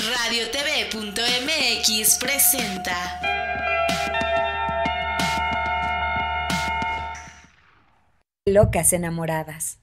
Radiotv.mx presenta Locas Enamoradas.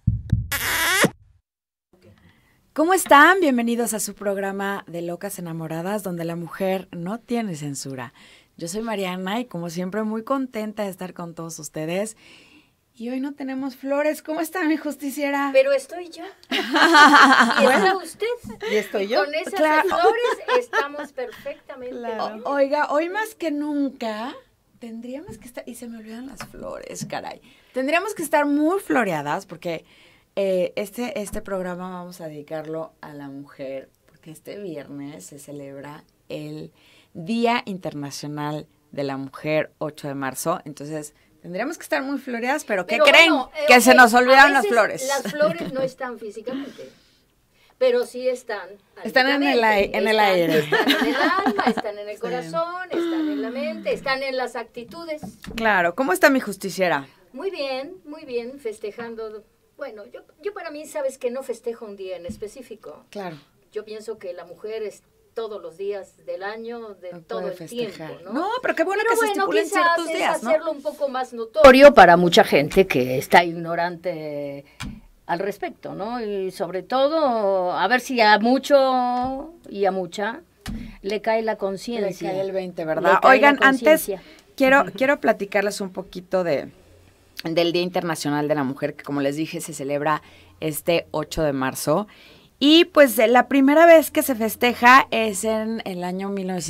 ¿Cómo están? Bienvenidos a su programa de Locas Enamoradas, donde la mujer no tiene censura. Yo soy Mariana y como siempre muy contenta de estar con todos ustedes. Y hoy no tenemos flores. ¿Cómo está mi justiciera? Pero estoy yo. Y está usted. Y estoy yo. Con esas flores estamos perfectamente bien. Oiga, hoy más que nunca tendríamos que estar... Y se me olvidan las flores, caray. Tendríamos que estar muy floreadas porque este programa vamos a dedicarlo a la mujer. Porque este viernes se celebra el Día Internacional de la Mujer, 8 de marzo. Entonces... tendríamos que estar muy floreadas, pero ¿qué creen? Que se nos olvidaron las flores. Las flores no están físicamente, pero sí están. Están en el aire. Están en el alma, están en el corazón, están en la mente, están en las actitudes. Claro. ¿Cómo está mi justiciera? Muy bien, festejando. Bueno, yo para mí, sabes que no festejo un día en específico. Claro. Yo pienso que la mujer es todos los días del año, de todo el tiempo, ¿no? No, pero qué bueno que se estipulen ciertos días, ¿no? Hacerlo un poco más notorio para mucha gente que está ignorante al respecto, ¿no? Y sobre todo, a ver si a mucho y a mucha le cae la conciencia. Le cae el 20, ¿verdad? Oigan, antes quiero platicarles un poquito del Día Internacional de la Mujer, que como les dije, se celebra este 8 de marzo. Y pues la primera vez que se festeja es en el año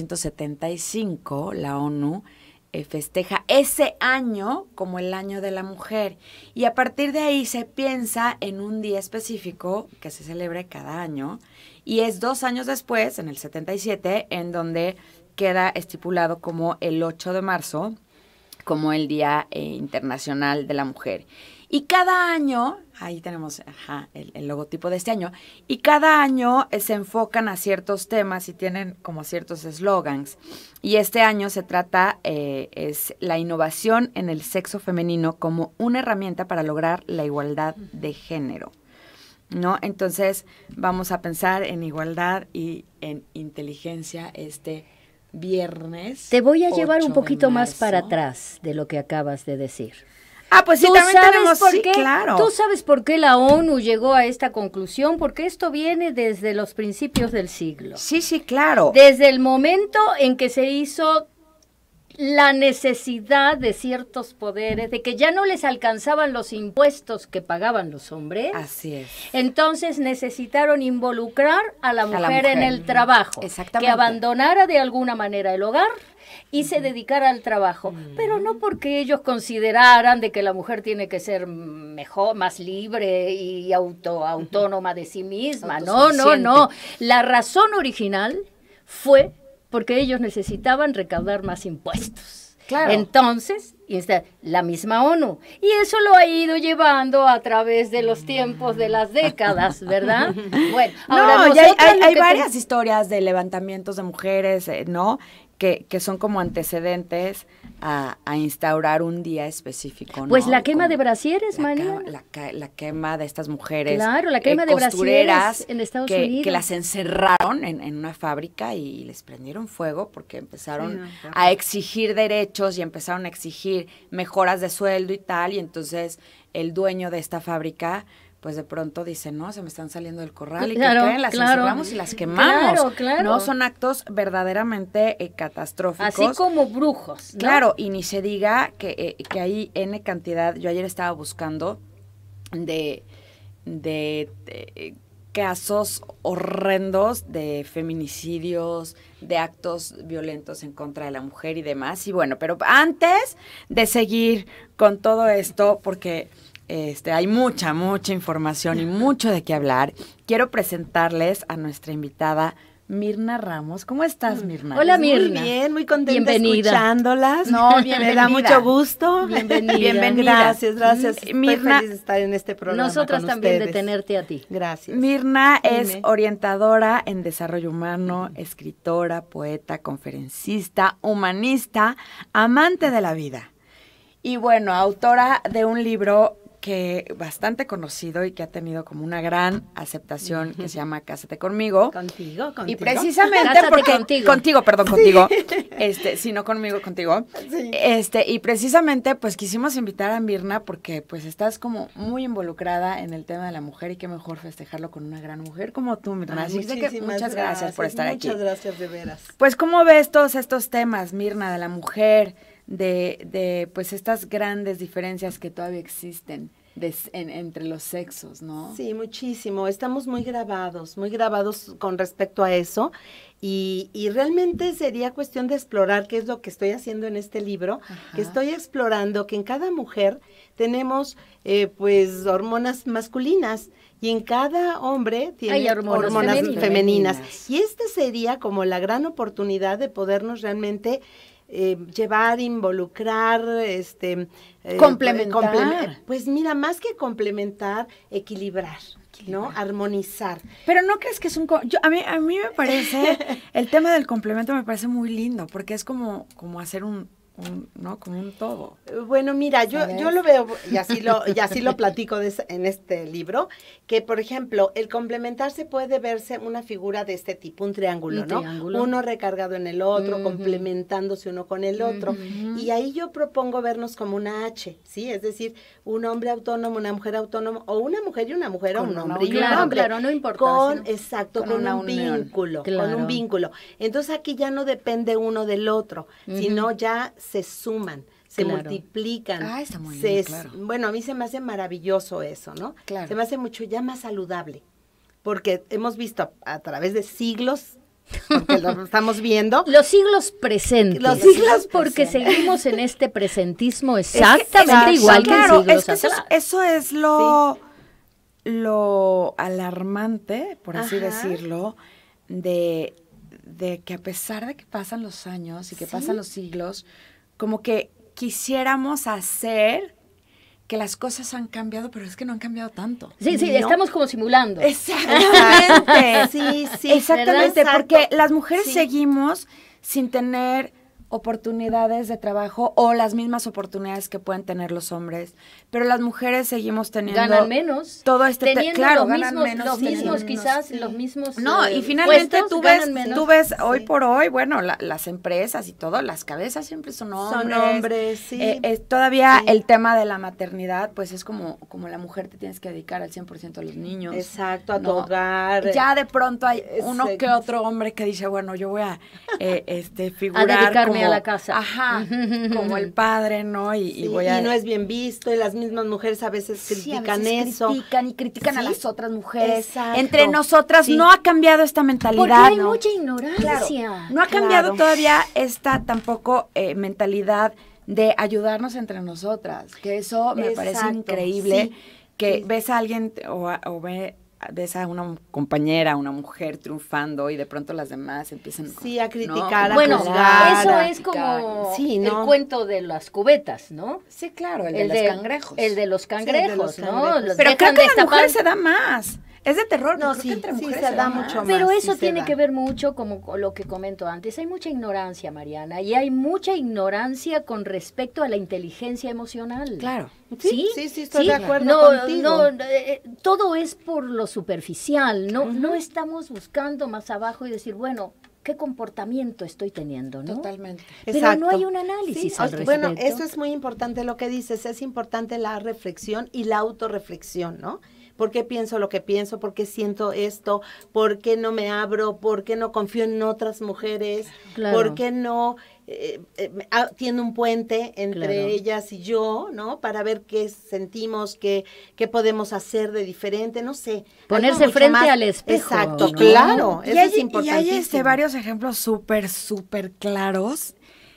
1975, la ONU festeja ese año como el año de la mujer. Y a partir de ahí se piensa en un día específico que se celebre cada año. Y es 2 años después, en el 77, en donde queda estipulado como el 8 de marzo, como el Día Internacional de la Mujer. Y cada año, ahí tenemos el logotipo de este año, y cada año se enfocan a ciertos temas y tienen como ciertos eslogans. Y este año se trata, es la innovación en el sexo femenino como una herramienta para lograr la igualdad de género, ¿no? Entonces vamos a pensar en igualdad y en inteligencia este viernes. Te voy a llevar un poquito más marzo. para atrás de lo que acabas de decir. Ah, pues sí, también tenemos, por sí, qué? claro. ¿Tú sabes por qué la ONU llegó a esta conclusión? Porque esto viene desde los principios del siglo. Sí, claro. Desde el momento en que se hizo la necesidad de ciertos poderes, de que ya no les alcanzaban los impuestos que pagaban los hombres. Así es. Entonces necesitaron involucrar a la mujer en el trabajo. Exactamente. Que abandonara de alguna manera el hogar y se dedicara al trabajo, pero no porque ellos consideraran de que la mujer tiene que ser mejor, más libre y autónoma de sí misma. No. La razón original fue porque ellos necesitaban recaudar más impuestos. Claro. Entonces, la misma ONU. Y eso lo ha ido llevando a través de los tiempos, de las décadas, ¿verdad? Bueno, ahora hay varias historias de levantamientos de mujeres, ¿no? Que son como antecedentes a instaurar un día específico, ¿no? Pues la quema de brasieres, María. La quema de estas mujeres. Claro, la quema de brasieres en Estados Unidos. Que las encerraron en una fábrica y les prendieron fuego porque empezaron a exigir derechos y empezaron a exigir mejoras de sueldo y tal. Y entonces el dueño de esta fábrica pues de pronto dicen, no, se me están saliendo del corral y claro, que creen, las encerramos y las quemamos. Claro. No, son actos verdaderamente catastróficos. Así como brujos, ¿no? Claro, y ni se diga que hay N cantidad, yo ayer estaba buscando de casos horrendos de feminicidios, de actos violentos en contra de la mujer y demás. Y bueno, pero antes de seguir con todo esto, porque hay mucha información y mucho de qué hablar, quiero presentarles a nuestra invitada Mirna Ramos. ¿Cómo estás, Mirna? Hola, Mirna. Muy bien, muy contenta Bienvenida. Escuchándolas. No, bienvenida. Me da mucho gusto. Bienvenida. Gracias. Mirna, Estoy feliz de estar en este programa. Nosotras con también ustedes. de tenerte a ti. Gracias. Mirna es Dime. orientadora en desarrollo humano, escritora, poeta, conferencista, humanista, amante de la vida. Y bueno, autora de un libro que bastante conocido y que ha tenido como una gran aceptación, que se llama Cásate Conmigo. Contigo. Y precisamente Cásate porque contigo, sí, no conmigo, contigo. Sí. Y precisamente pues quisimos invitar a Mirna porque pues estás como muy involucrada en el tema de la mujer y qué mejor festejarlo con una gran mujer como tú, Mirna. Así que muchas gracias por estar aquí. Muchas gracias, de veras. Pues, ¿cómo ves todos estos temas, Mirna, de la mujer, de pues estas grandes diferencias que todavía existen entre los sexos, ¿no? Sí, muchísimo. Estamos muy grabados con respecto a eso. Y realmente sería cuestión de explorar qué es lo que estoy haciendo en este libro, que estoy explorando que en cada mujer tenemos pues hormonas masculinas y en cada hombre tiene hormonas femeninas. Y esta sería como la gran oportunidad de podernos realmente llevar, involucrar, complementar. Pues mira, más que complementar, equilibrar, ¿no? Armonizar. Pero ¿no crees que es a mí me parece, el tema del complemento me parece muy lindo, porque es como hacer ¿no? Como un todo. Bueno, mira, yo lo veo, y así lo platico en este libro, que por ejemplo, el complementarse puede verse una figura de este tipo, un triángulo, ¿no? Uno recargado en el otro, complementándose uno con el otro. Y ahí yo propongo vernos como una H, ¿sí? Es decir, un hombre autónomo, una mujer autónoma, o una mujer y una mujer, o un hombre y un hombre. Claro, no importa. Con un unión. vínculo, claro. con un vínculo. Entonces aquí ya no depende uno del otro, sino ya se suman, se multiplican. Está muy bien, claro. Bueno, a mí se me hace maravilloso eso, ¿no? Claro. Se me hace mucho ya más saludable, porque hemos visto a través de siglos, porque lo estamos viendo. Los siglos presentes. Porque seguimos en este presentismo exactamente igual que en siglos atrás. Eso es lo alarmante, por así decirlo, de que a pesar de que pasan los años y que pasan los siglos, como que quisiéramos hacer que las cosas han cambiado, pero es que no han cambiado tanto. Sí, ¿no? estamos como simulando. Exactamente. Sí, exactamente, ¿verdad? porque las mujeres seguimos sin tener oportunidades de trabajo o las mismas oportunidades que pueden tener los hombres, pero las mujeres seguimos teniendo ganan menos, todo teniendo claro, los mismos quizás, los mismos no, y finalmente puestos, tú ves hoy por hoy, bueno, las empresas y todo, las cabezas siempre son hombres. Sí. Todavía el tema de la maternidad, pues es como la mujer te tienes que dedicar al 100% a los niños. Exacto, a tu hogar. Ya de pronto hay uno que otro hombre que dice, bueno, yo voy a figurar a dedicarme como, a la casa. Como el padre, ¿no? Y voy a... Y no es bien visto, y las mismas mujeres a veces critican eso. Critican a las otras mujeres. Exacto. Entre nosotras no ha cambiado esta mentalidad. Porque hay mucha ignorancia. Claro. No ha cambiado todavía esta tampoco mentalidad de ayudarnos entre nosotras, que eso me parece increíble, que ves a alguien o ves a una compañera, una mujer triunfando y de pronto las demás empiezan a criticar, a bueno, juzgar, eso es como el cuento de las cubetas, ¿no? Sí, claro, el de los cangrejos. El de los cangrejos, ¿no? Pero creo que la mujer se da más. Es de terror, no, creo que entre mujeres se da mucho más. Pero eso tiene que ver mucho, como lo que comento antes, hay mucha ignorancia, Mariana, y hay mucha ignorancia con respecto a la inteligencia emocional. Claro. Sí, estoy de acuerdo contigo. Todo es por lo superficial, no estamos buscando más abajo y decir, bueno, ¿qué comportamiento estoy teniendo, no? Totalmente. Pero no hay un análisis al respecto. Bueno, eso es muy importante lo que dices, es importante la reflexión y la autorreflexión, ¿no? ¿Por qué pienso lo que pienso? ¿Por qué siento esto? ¿Por qué no me abro? ¿Por qué no confío en otras mujeres? Claro. ¿Por qué no tiene un puente entre ellas y yo, ¿no? Para ver qué sentimos, qué podemos hacer de diferente, no sé. Ponerse frente al espejo. Exacto, ¿no? Claro, eso es importantísimo. Y hay varios ejemplos súper claros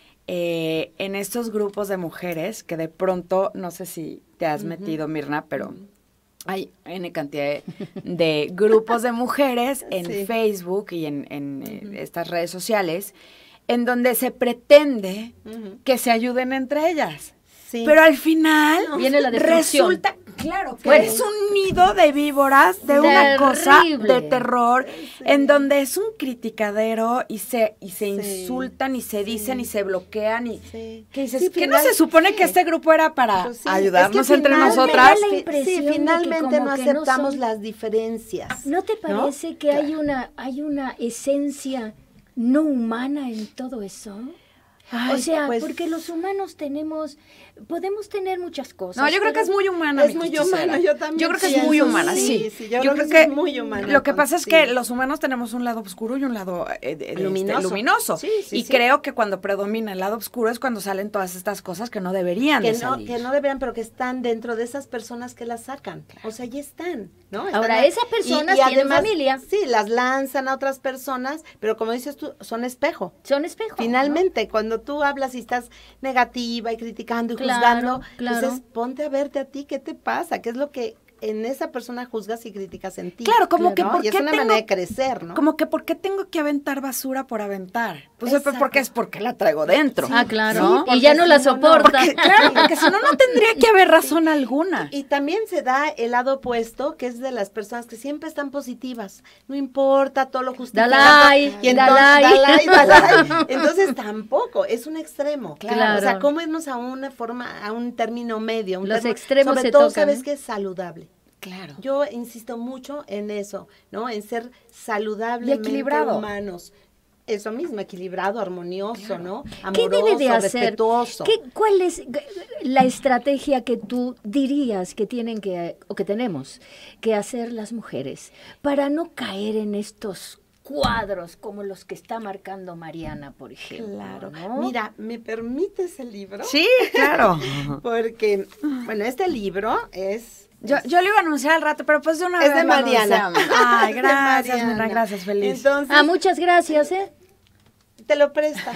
en estos grupos de mujeres que de pronto, no sé si te has metido, Mirna, pero... Hay N cantidad de grupos de mujeres en Facebook y en estas redes sociales en donde se pretende que se ayuden entre ellas. Sí. Pero al final viene la destrucción. Resulta, Claro, que es un nido de víboras, de una cosa de terror, en donde es un criticadero y se insultan y se dicen y se bloquean y que dices, ¿qué no se supone que este grupo era para ayudarnos entre nosotras? Finalmente no aceptamos las diferencias. ¿No te parece que hay una esencia no humana en todo eso? Ay, o sea, porque los humanos podemos tener muchas cosas. No, yo creo que es muy humana. Es muy humana, yo también. Yo creo que es muy humana, sí. Yo creo que es muy humana. Lo que pasa es que los humanos tenemos un lado oscuro y un lado luminoso. Y creo que cuando predomina el lado oscuro es cuando salen todas estas cosas que no deberían salir. Que no deberían, pero que están dentro de esas personas que las sacan. O sea, ya están, ¿no? Ahora, esas personas tienen además, familia. Sí, las lanzan a otras personas, pero como dices tú, son espejo. Son espejo. Finalmente, ¿no? Cuando tú hablas y estás negativa y criticando y juzgando, entonces ponte a verte a ti, ¿qué te pasa? ¿Qué es lo que en esa persona juzgas y criticas en ti? Claro, como que ¿no? Y es una manera de crecer, ¿no? Como que ¿por qué tengo que aventar basura por aventar? Pues porque la traigo dentro. Sí, claro. ¿No? Y ya no la soporta. Porque si no, no tendría que haber razón alguna. Y también se da el lado opuesto, que es de las personas que siempre están positivas. No importa, todo lo justifican. Dalai. Entonces tampoco, es un extremo. Claro. O sea, cómo irnos a una forma, a un término medio. Los extremos sobre se todo, tocan. sabes que es saludable. Claro. Yo insisto mucho en eso, ¿no? En ser saludablemente humanos. Eso mismo, equilibrado, armonioso, ¿no? Amoroso, ¿qué debe de hacer? Respetuoso. ¿Cuál es la estrategia que tú dirías que tenemos que hacer las mujeres para no caer en estos cuadros como los que está marcando Mariana, por ejemplo? Claro. ¿No? Mira, ¿me permites el libro? Sí, claro. Porque, bueno, este libro es... Yo lo iba a anunciar al rato, pero pues de una vez. Es de Mariana. Ay, gracias, Mariana, gracias, feliz. Entonces, muchas gracias, te lo presta.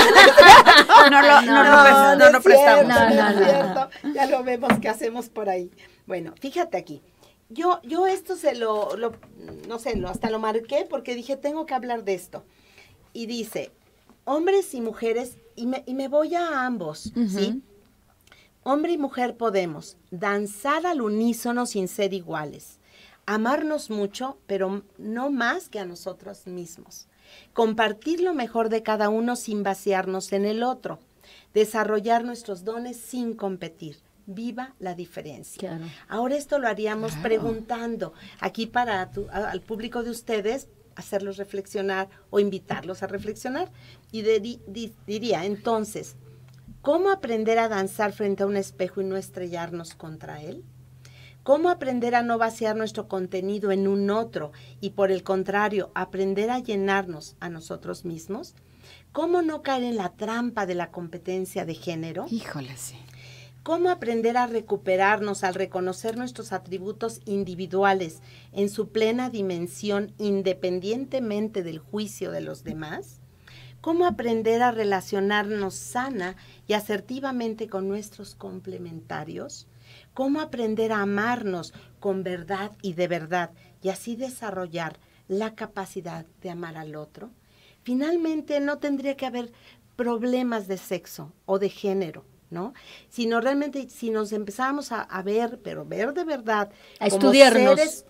No lo prestamos. No. Ya lo vemos que hacemos por ahí. Bueno, fíjate aquí. Yo esto no sé, hasta lo marqué porque dije, tengo que hablar de esto. Y dice, hombres y mujeres, y me voy a ambos, ¿sí? Hombre y mujer podemos danzar al unísono sin ser iguales, amarnos mucho, pero no más que a nosotros mismos, compartir lo mejor de cada uno sin vaciarnos en el otro, desarrollar nuestros dones sin competir. Viva la diferencia. Claro. Ahora esto lo haríamos preguntando aquí para al público de ustedes, hacerlos reflexionar o invitarlos a reflexionar. Y diría, entonces, ¿cómo aprender a danzar frente a un espejo y no estrellarnos contra él? ¿Cómo aprender a no vaciar nuestro contenido en un otro y, por el contrario, aprender a llenarnos a nosotros mismos? ¿Cómo no caer en la trampa de la competencia de género? Híjole, sí. ¿Cómo aprender a recuperarnos al reconocer nuestros atributos individuales en su plena dimensión independientemente del juicio de los demás? ¿Cómo aprender a relacionarnos sana y asertivamente con nuestros complementarios? ¿Cómo aprender a amarnos con verdad y de verdad y así desarrollar la capacidad de amar al otro? Finalmente, no tendría que haber problemas de sexo o de género, ¿no? Sino realmente, si nos empezamos a ver, pero ver de verdad, a estudiarnos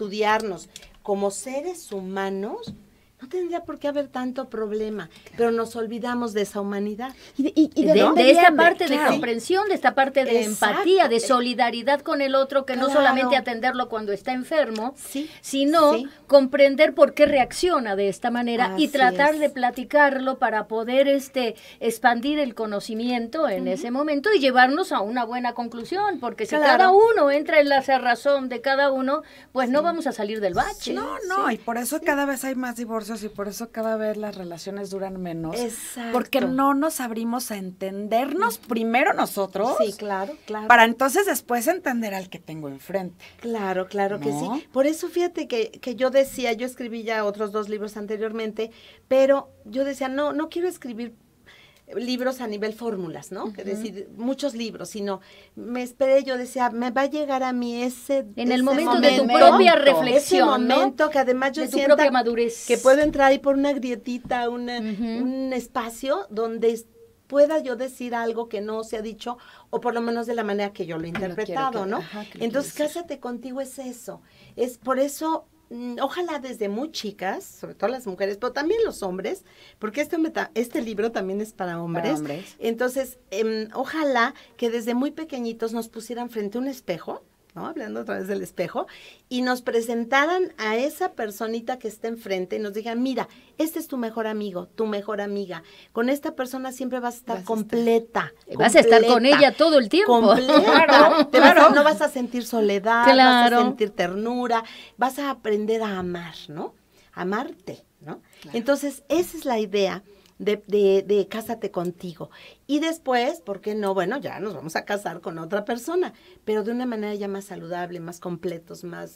como seres humanos, no tendría por qué haber tanto problema, pero nos olvidamos de esa humanidad. De esta parte de comprensión, de esta parte de empatía, de solidaridad con el otro, que no solamente atenderlo cuando está enfermo, sino comprender por qué reacciona de esta manera y tratar de platicarlo para poder expandir el conocimiento en ese momento y llevarnos a una buena conclusión, porque si cada uno entra en la cerrazón de cada uno, pues no vamos a salir del bache. Y por eso cada vez hay más divorcios y por eso cada vez las relaciones duran menos. Exacto. Porque no nos abrimos a entendernos primero nosotros. Sí, claro. Para entonces después entender al que tengo enfrente. Claro que sí. Por eso fíjate que yo decía, yo escribí ya otros 2 libros anteriormente, pero yo decía, no quiero escribir libros a nivel fórmulas, ¿no? Que decir, muchos libros, sino me esperé, yo decía, me va a llegar a mí en el momento de tu propia reflexión, ese momento, ¿no? Que además yo sienta que puedo entrar ahí por una grietita, un espacio donde pueda yo decir algo que no se ha dicho, o por lo menos de la manera que yo lo he interpretado, ¿no? Entonces, Cásate Contigo es eso. Es por eso, ojalá desde muy chicas, sobre todo las mujeres, pero también los hombres, porque este libro también es para hombres. Entonces, ojalá que desde muy pequeñitos nos pusieran frente a un espejo, ¿no? Hablando a través del espejo, y nos presentaran a esa personita que está enfrente y nos digan, mira, este es tu mejor amigo, tu mejor amiga. Con esta persona siempre vas a estar completa. Vas a estar con ella todo el tiempo. Completa. No vas a sentir soledad, vas a sentir ternura, vas a aprender a amar, ¿no? Amarte, ¿no? Claro. Entonces, esa es la idea de Cásate Contigo. Y después, ¿por qué no? Bueno, ya nos vamos a casar con otra persona, pero de una manera ya más saludable, más completos, más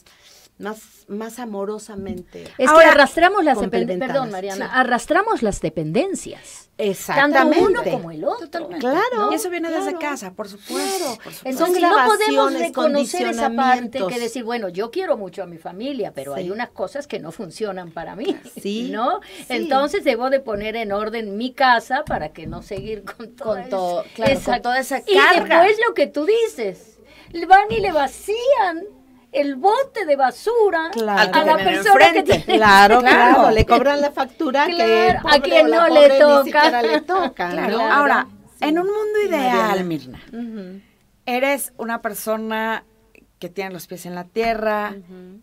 amorosamente. Es que arrastramos las dependencias. Perdón, Mariana, arrastramos las dependencias. Exactamente. Tanto uno como el otro. Totalmente. Claro. Y eso viene desde casa, por supuesto. Entonces no podemos reconocer esa parte que decir, bueno, yo quiero mucho a mi familia, pero hay unas cosas que no funcionan para mí, ¿no? Sí. Entonces debo de poner en orden mi casa para que no seguir con toda esa carga. Y después lo que tú dices, van y le vacían el bote de basura a la persona que tiene. Claro, le cobran la factura que a quien no le toca. Claro. Ahora, en un mundo ideal, Mirna, eres una persona que tiene los pies en la tierra,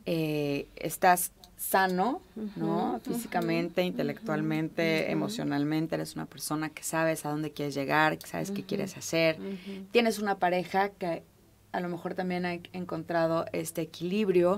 estás sano, ¿no? Físicamente, intelectualmente, emocionalmente, eres una persona que sabes a dónde quieres llegar, que sabes qué quieres hacer, tienes una pareja que a lo mejor también ha encontrado este equilibrio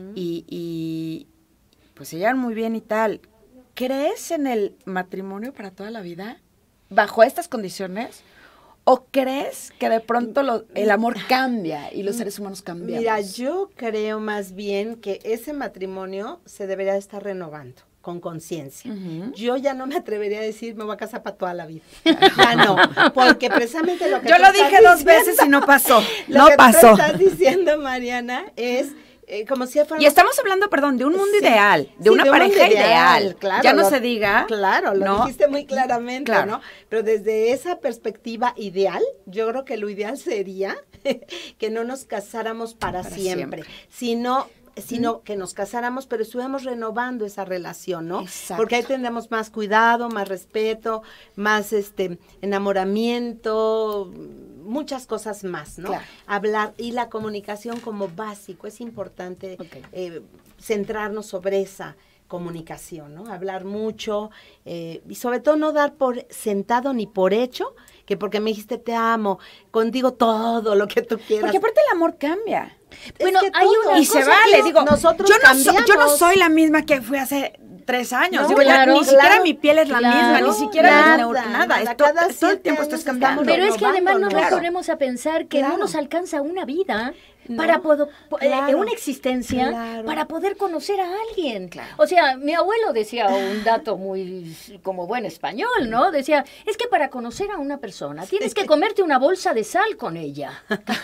y pues se llevan muy bien y tal. ¿Crees en el matrimonio para toda la vida bajo estas condiciones? ¿O crees que de pronto el amor cambia y los seres humanos cambiamos? Mira, yo creo más bien que ese matrimonio se debería estar renovando con conciencia. Yo ya no me atrevería a decir me voy a casar para toda la vida. Ya no, porque precisamente lo que yo lo dije 2 veces y no pasó. Lo que tú estás diciendo, Mariana, es como si fuera... Y estamos hablando, perdón, de un mundo ideal, de una pareja ideal. Claro, ya no se diga. Claro, lo dijiste muy claramente, ¿no? Pero desde esa perspectiva ideal, yo creo que lo ideal sería que no nos casáramos para siempre, sino que nos casáramos, pero estuviéramos renovando esa relación, ¿no? Exacto. Porque ahí tendremos más cuidado, más respeto, más enamoramiento, muchas cosas más, ¿no? Claro. Hablar y la comunicación como básico, es importante centrarnos sobre esa comunicación, ¿no? Hablar mucho y sobre todo no dar por sentado ni por hecho que porque me dijiste te amo, contigo todo lo que tú quieras. Porque aparte el amor cambia. Bueno, hay una y se vale, digo, nosotros yo no soy la misma que fui hace 3 años. No, digo, ni siquiera mi piel es la misma, ni siquiera nada. Todo el tiempo estás cambiando. Pero es que además nos ponemos a pensar que no nos alcanza una vida para poder, una existencia para poder conocer a alguien. O sea, mi abuelo decía un dato muy como buen español, ¿no? Decía, es que para conocer a una persona tienes que comerte una bolsa de sal con ella.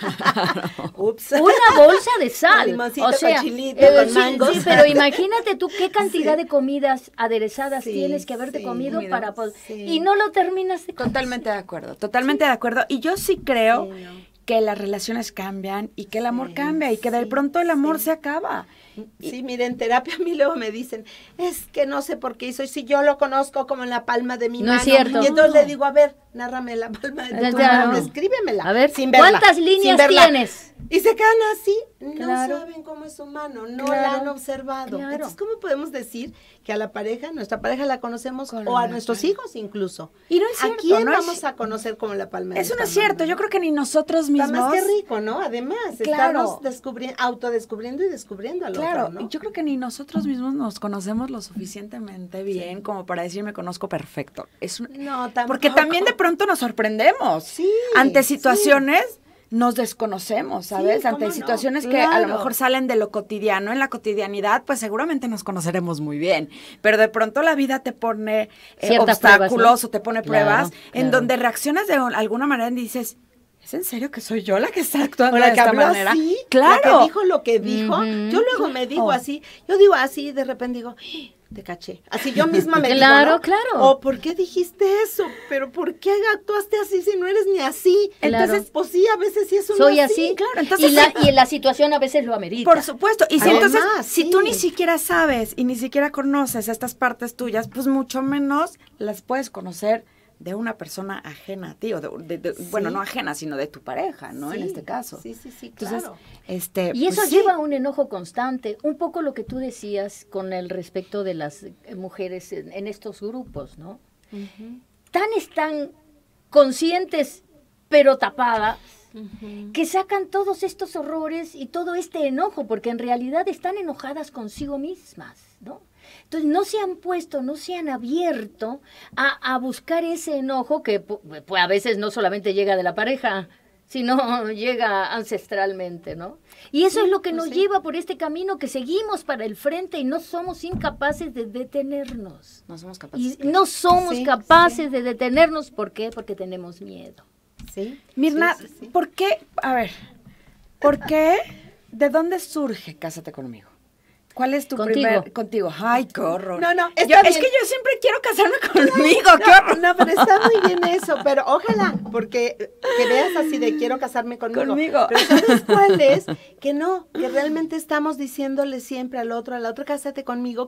Ups. Una bolsa de sal. O sea, con chilito, con mangos. Sí, pero imagínate tú qué cantidad de comidas aderezadas tienes que haberte comido para poder... Y no lo terminas de conocer. Totalmente de acuerdo, totalmente de acuerdo. Y yo sí creo que las relaciones cambian y que el amor cambia y que de pronto el amor se acaba. Sí, mire, en terapia a mí luego me dicen, es que no sé por qué hizo, y si yo lo conozco como en la palma de mi mano. No es cierto. Y entonces le digo, a ver, nárrame la palma de tu mano, escríbemela. A ver, sin verla, ¿cuántas líneas tienes? Y se quedan así, no saben cómo es su mano, no la han observado. Entonces, ¿cómo podemos decir que a la pareja, nuestra pareja la conocemos o a nuestros hijos incluso? Y no es cierto. ¿A quién vamos a conocer como la palma de Eso no es cierto, yo creo que ni nosotros mismos. Está más que rico, ¿no? Además, estamos autodescubriendo y descubriendo al otro, ¿no? Yo creo que ni nosotros mismos nos conocemos lo suficientemente bien como para decir me conozco perfecto. No, tampoco. Porque también de pronto nos sorprendemos ante situaciones. Nos desconocemos, ¿sabes? Ante situaciones que a lo mejor salen de lo cotidiano, en la cotidianidad, pues seguramente nos conoceremos muy bien, pero de pronto la vida te pone obstáculos, pruebas, ¿no? O te pone pruebas en donde reaccionas de alguna manera y dices, ¿es en serio que soy yo la que está actuando de esta manera? Así, claro. La que dijo lo que dijo, yo luego me digo así, yo digo así, de repente digo, te caché. Así yo misma me Claro, digo, ¿no? claro. O ¿por qué dijiste eso? Pero ¿por qué actuaste así si no eres ni así? Claro. Entonces, pues sí, a veces sí es uno Soy así, claro, entonces y la situación a veces lo amerita. Por supuesto. Y si Además, entonces, si sí. tú ni siquiera sabes y ni siquiera conoces estas partes tuyas, pues mucho menos las puedes conocer de una persona ajena a ti, o bueno, no ajena, sino de tu pareja, ¿no? Sí, En este caso. Sí, Entonces, claro. Y eso pues lleva a un enojo constante, un poco lo que tú decías con el respecto de las mujeres en estos grupos, ¿no? Están conscientes, pero tapadas, que sacan todos estos horrores y todo este enojo, porque en realidad están enojadas consigo mismas, ¿no? Entonces no se han puesto, no se han abierto a buscar ese enojo que pues, a veces no solamente llega de la pareja, sino llega ancestralmente, ¿no? Y eso es lo que nos lleva por este camino que seguimos para el frente y no somos incapaces de detenernos. No somos capaces. Y no somos Sí, capaces de detenernos, ¿por qué? Porque tenemos miedo. Sí. Mirna, Sí. ¿por qué? A ver, ¿por qué? ¿De dónde surge Cásate conmigo? ¿Cuál es tu primer contigo? Ay, qué horror. No, es que yo siempre quiero casarme conmigo, qué horror. No, pero está muy bien eso, pero ojalá, porque que veas así de quiero casarme conmigo. Pero ¿sabes cuál es? Que no, que realmente estamos diciéndole siempre al otro, cásate conmigo,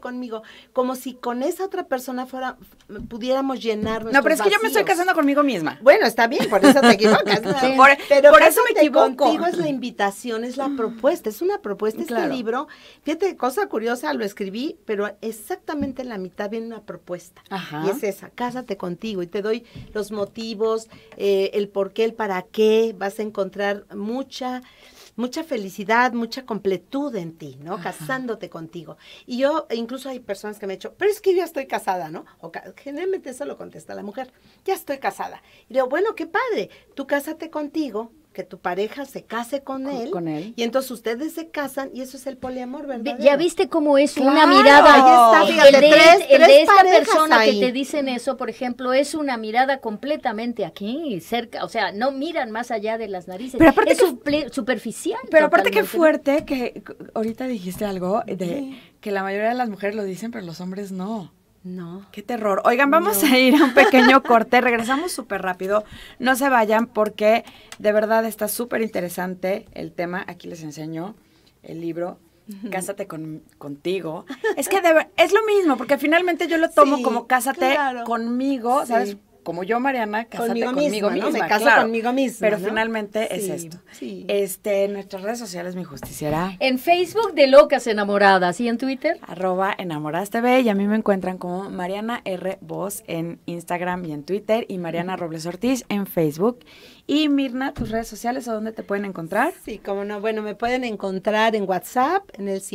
como si con esa otra persona pudiéramos llenar nuestros No, pero es que yo me estoy vacíos. casando conmigo misma. Bueno, está bien, por eso te equivocas. ¿No? Sí. Pero por eso me Cásate equivoco. Contigo es la invitación, es la propuesta, es una propuesta. Claro. Este libro, fíjate, cosa curiosa, lo escribí, pero exactamente en la mitad viene una propuesta. Ajá. Y es esa, cásate contigo. Y te doy los motivos, el por qué, el para qué. Vas a encontrar mucha felicidad, mucha completud en ti, ¿no? Ajá. Casándote contigo. Y yo, incluso hay personas que me han dicho, pero es que yo ya estoy casada, ¿no? Generalmente eso lo contesta la mujer, ya estoy casada. Y digo, bueno, qué padre, tú cásate contigo, que tu pareja se case con él. Y entonces ustedes se casan y eso es el poliamor, ¿verdad? ¿Ya viste cómo es una Claro, mirada? ahí está, fíjate, el de esta parejas persona ahí. que te dicen eso, por ejemplo, es una mirada completamente aquí, cerca, o sea, no miran más allá de las narices. Pero aparte es superficial. Pero aparte qué totalmente, fuerte que ahorita dijiste algo de Sí. que la mayoría de las mujeres lo dicen, pero los hombres no. No. Qué terror. Oigan, vamos a ir a un pequeño corte. Regresamos súper rápido. No se vayan porque de verdad está súper interesante el tema. Aquí les enseño el libro. Cásate contigo. Es que es lo mismo, porque finalmente yo lo tomo Sí, como cásate claro. conmigo, ¿sabes? Sí. Como yo, Mariana, cásate Conmigo conmigo misma, misma. ¿no? Me caso claro. conmigo misma, Pero ¿no? finalmente es Sí, esto. sí. En nuestras redes sociales, mi justiciera. En Facebook de Locas Enamoradas y en Twitter. @enamoradas.tv y a mí me encuentran como Mariana R. Voz en Instagram y en Twitter y Mariana Robles Ortiz en Facebook. Y Mirna, tus redes sociales, ¿a dónde te pueden encontrar? Sí, cómo no. Bueno, me pueden encontrar en WhatsApp en el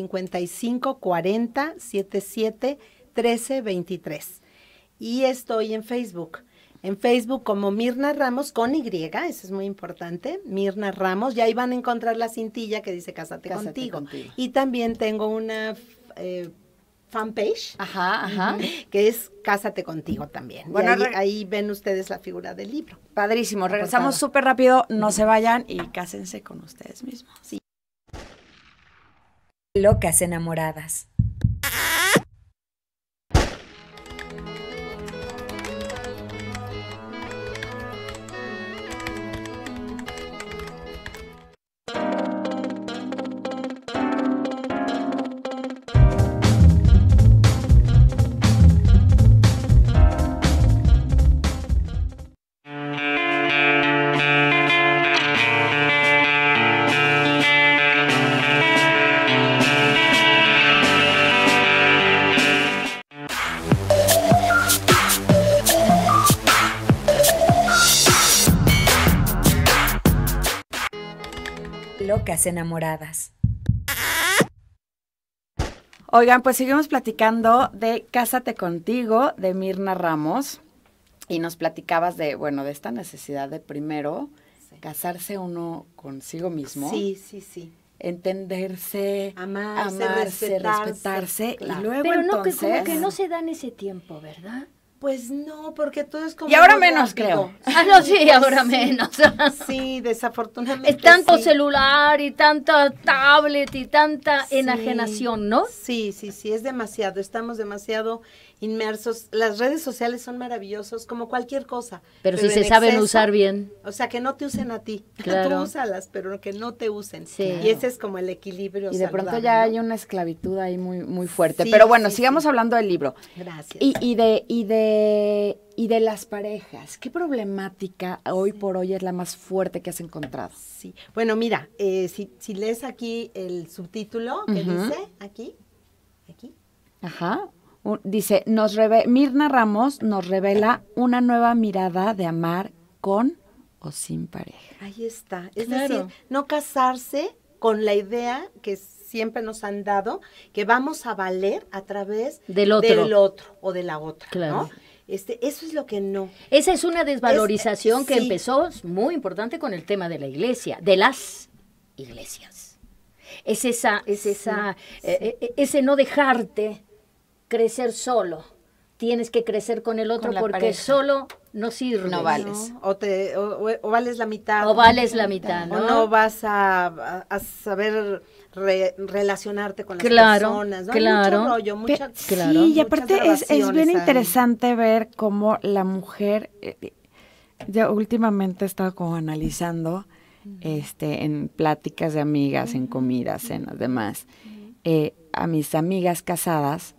5540 77 13 23. Y estoy en Facebook. En Facebook como Mirna Ramos con Y, eso es muy importante, Mirna Ramos, y ahí van a encontrar la cintilla que dice Cásate contigo. Y también tengo una fanpage, Ajá. que es Cásate contigo también. Bueno, Y ahí ven ustedes la figura del libro. Padrísimo. La Regresamos portada. súper rápido. No se vayan y cásense con ustedes mismos. Sí. Locas enamoradas. Locas enamoradas. Oigan, pues seguimos platicando de Cásate contigo, de Mirna Ramos. Y nos platicabas de esta necesidad de primero casarse uno consigo mismo. Sí. Entenderse, Amarse, respetarse, respetarse claro. y luego Pero no, entonces... como que no se dan ese tiempo, ¿verdad? Pues no, porque todo es como... Y ahora muy menos, rápido. creo. No, sí, ahora menos. Sí, desafortunadamente Es tanto sí. celular y tanta tablet y tanta Sí. enajenación, ¿no? Sí, es demasiado, estamos demasiado inmersos. Las redes sociales son maravillosos como cualquier cosa. Pero si en se saben exceso, usar bien. O sea, que no te usen a ti. Claro. Tú úsalas, pero que no te usen. Sí. Y ese es como el equilibrio Y de pronto saludable, ya ¿no? hay una esclavitud ahí muy, muy fuerte. Sí, Pero bueno, sí, sigamos sí. hablando del libro. Gracias. Y de las parejas. ¿Qué problemática hoy por hoy es la más fuerte que has encontrado? Sí. Bueno, mira, si lees aquí el subtítulo que Ujú. dice, aquí, Ajá. Dice, Mirna Ramos nos revela una nueva mirada de amar con o sin pareja. ahí está. Es Claro. decir, no casarse con la idea que siempre nos han dado, que vamos a valer a través Del otro. O de la otra, Claro. ¿no? Eso es lo que no. Esa es una desvalorización que sí. empezó muy importante con el tema de la iglesia, de las iglesias. Es ese no dejarte crecer solo. Tienes que crecer con el otro Con la porque pareja. solo no sirve. No vales. ¿no? O vales la mitad. O vales la mitad, ¿no? O no vas a saber relacionarte con las Claro, personas, ¿no? Hay claro. mucho rollo, mucha, Claro. Sí, y muchas aparte es grabaciones bien ahí. interesante ver cómo la mujer, yo últimamente he estado como analizando en pláticas de amigas, en comidas, cenas, demás, a mis amigas casadas,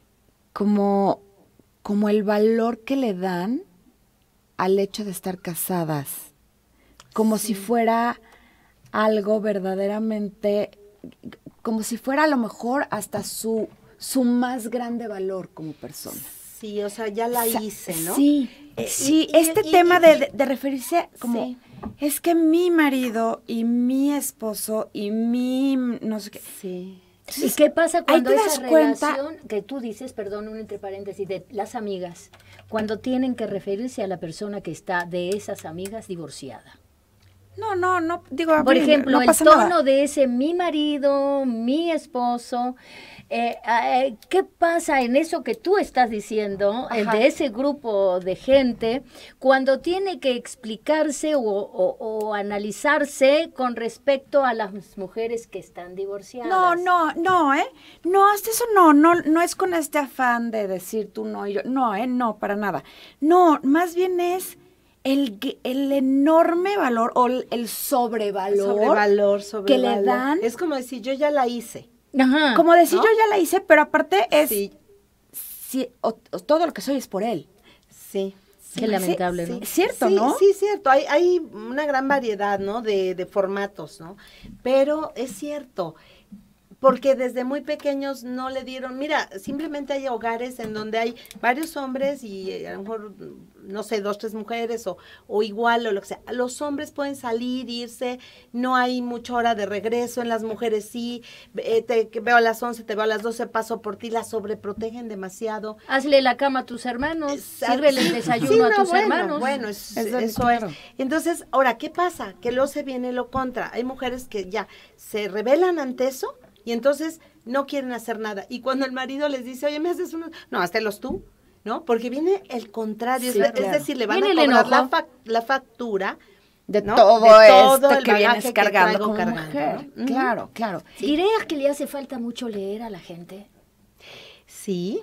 como el valor que le dan al hecho de estar casadas, como si fuera algo verdaderamente, como si fuera a lo mejor hasta su más grande valor como persona. Sí, o sea, ya la O sea, hice, ¿no? Sí, sí, este tema de referirse como, Sí. es que mi marido y mi esposo y mi no sé qué. Sí. ¿Y qué pasa cuando ahí te esa das cuenta- relación que tú dices, perdón, un entre paréntesis, de las amigas, cuando tienen que referirse a la persona que está de esas amigas divorciada? No, digo, Por ejemplo, no el pasa tono nada. de ese mi marido, mi esposo, ¿qué pasa en eso que tú estás diciendo, Ajá. de ese grupo de gente, cuando tiene que explicarse o analizarse con respecto a las mujeres que están divorciadas? No, hasta eso no es con este afán de decir tú no y yo, no, para nada. No, más bien es el enorme valor o el sobrevalor que le dan. Es como decir, yo ya la hice. Ajá. Como decir, ¿no? yo ya la hice, pero aparte es, Sí, o todo lo que soy es por él. sí. Qué lamentable, ¿no? Es cierto, Sí, ¿no? Sí, cierto. Hay una gran variedad, ¿no? De formatos, ¿no? Pero es cierto, porque desde muy pequeños no le dieron, mira, simplemente hay hogares en donde hay varios hombres y a lo mejor, no sé, 2, 3 mujeres o igual o lo que sea. Los hombres pueden salir, irse, no hay mucha hora de regreso, en las mujeres sí, te veo a las 11, te veo a las 12, paso por ti, las sobreprotegen demasiado. Hazle la cama a tus hermanos, Exacto. sírvele el desayuno Sí, a no, tus bueno, hermanos. Bueno, Es eso claro. es. Entonces, ahora, ¿qué pasa? Que luego se viene lo contra. Hay mujeres que ya se rebelan ante eso y entonces no quieren hacer nada. Y cuando el marido les dice, oye, ¿me haces uno? No, hazlos tú, ¿no? Porque viene el contrario. Sí, es claro. decir, le van Viene a el cobrar enojo. la factura De ¿no? todo De esto todo el que vienes bagaje que cargando traigo como cargando, mujer. ¿no? Ujú. Claro. ¿Dirías que le hace falta mucho leer a la gente? Sí.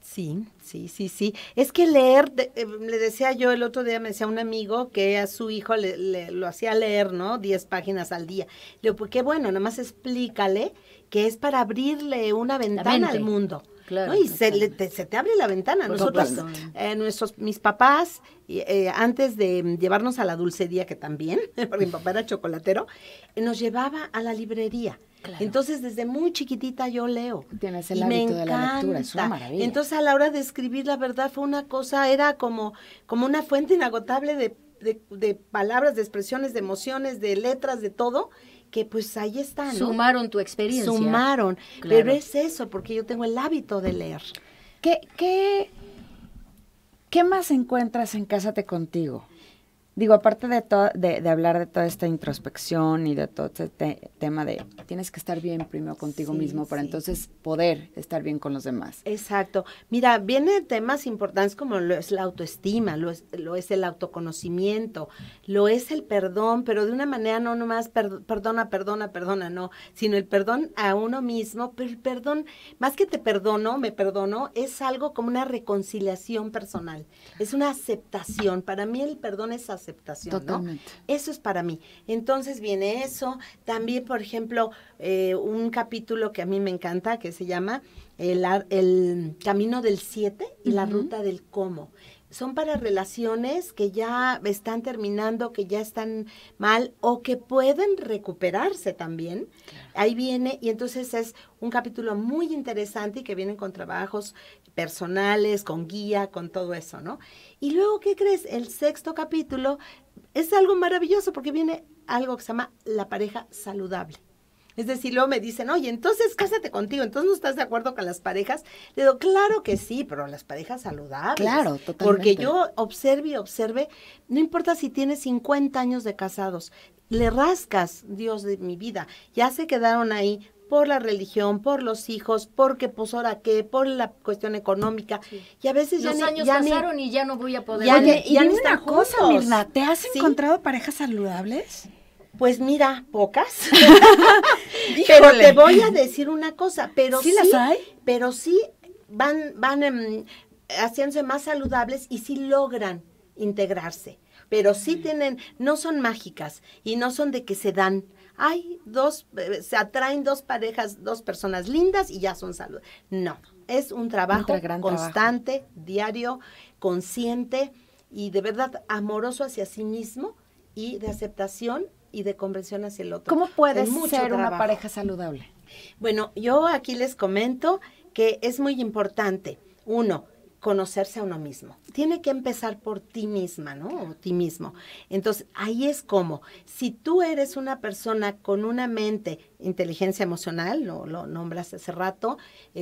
Es que leer, le decía yo el otro día, me decía un amigo que a su hijo lo hacía leer, ¿no? 10 páginas al día. Le digo, pues qué bueno, nada más explícale que es para abrirle una ventana mente. al mundo. Claro, ¿no? Y se te abre la ventana. Por Nosotros, supuesto. mis papás, antes de llevarnos a la dulcería, que también, porque mi papá era chocolatero, nos llevaba a la librería. Claro. Entonces, desde muy chiquitita yo leo. Tienes el Y me hábito de la lectura, es una encanta. maravilla. Entonces, a la hora de escribir, la verdad, fue una cosa, era como una fuente inagotable de palabras, de expresiones, de emociones, de letras, de todo, que pues ahí está, ¿no? Sumaron tu experiencia. Sumaron. Claro. Pero es eso, porque yo tengo el hábito de leer. ¿Qué más encuentras en Cásate Contigo? digo, aparte de hablar de toda esta introspección y de todo este tema de tienes que estar bien primero contigo mismo para entonces poder estar bien con los demás. Exacto. Mira, vienen temas importantes como lo es la autoestima, lo es el autoconocimiento, lo es el perdón, pero de una manera no nomás perdona, no, sino el perdón a uno mismo, pero el perdón, más que me perdono, es algo como una reconciliación personal, es una aceptación. Para mí el perdón es aceptación, totalmente, ¿no? Eso es para mí. Entonces viene eso. También, por ejemplo, un capítulo que a mí me encanta, que se llama el camino del 7 y la ruta del cómo. Son para relaciones que ya están terminando, que ya están mal o que pueden recuperarse también. Claro. Ahí viene, y entonces es un capítulo muy interesante y que vienen con trabajos personales, con guía, con todo eso, ¿no? Y luego, ¿qué crees? El 6º capítulo es algo maravilloso porque viene algo que se llama la pareja saludable. Es decir, luego me dicen, oye, entonces cásate contigo, entonces ¿no estás de acuerdo con las parejas? Le digo, claro que sí, pero las parejas saludables. Claro, totalmente. Porque yo observe, no importa si tienes 50 años de casados, le rascas, Dios de mi vida, ya se quedaron ahí por la religión, por los hijos, porque pues ahora qué, por la cuestión económica, sí. Y a veces los años pasaron y ya no voy a poder. Oye, y dime una cosa, Mirna, ¿te has encontrado parejas saludables? Pues mira, pocas. Pero te voy a decir una cosa, pero ¿Sí las hay? Pero sí van haciéndose más saludables y sí logran integrarse. Pero sí tienen, no son mágicas y no son de que se dan. Hay se atraen dos parejas, dos personas lindas y ya son saludables. No, es un trabajo constante, diario, consciente y de verdad amoroso hacia sí mismo y de aceptación y de comprensión hacia el otro. ¿Cómo puede ser una pareja saludable? Bueno, yo aquí les comento que es muy importante, uno, conocerse a uno mismo. Tiene que empezar por ti misma, ¿no? O ti mismo. Entonces, ahí es como, si tú eres una persona con una mente, inteligencia emocional, lo nombras hace rato,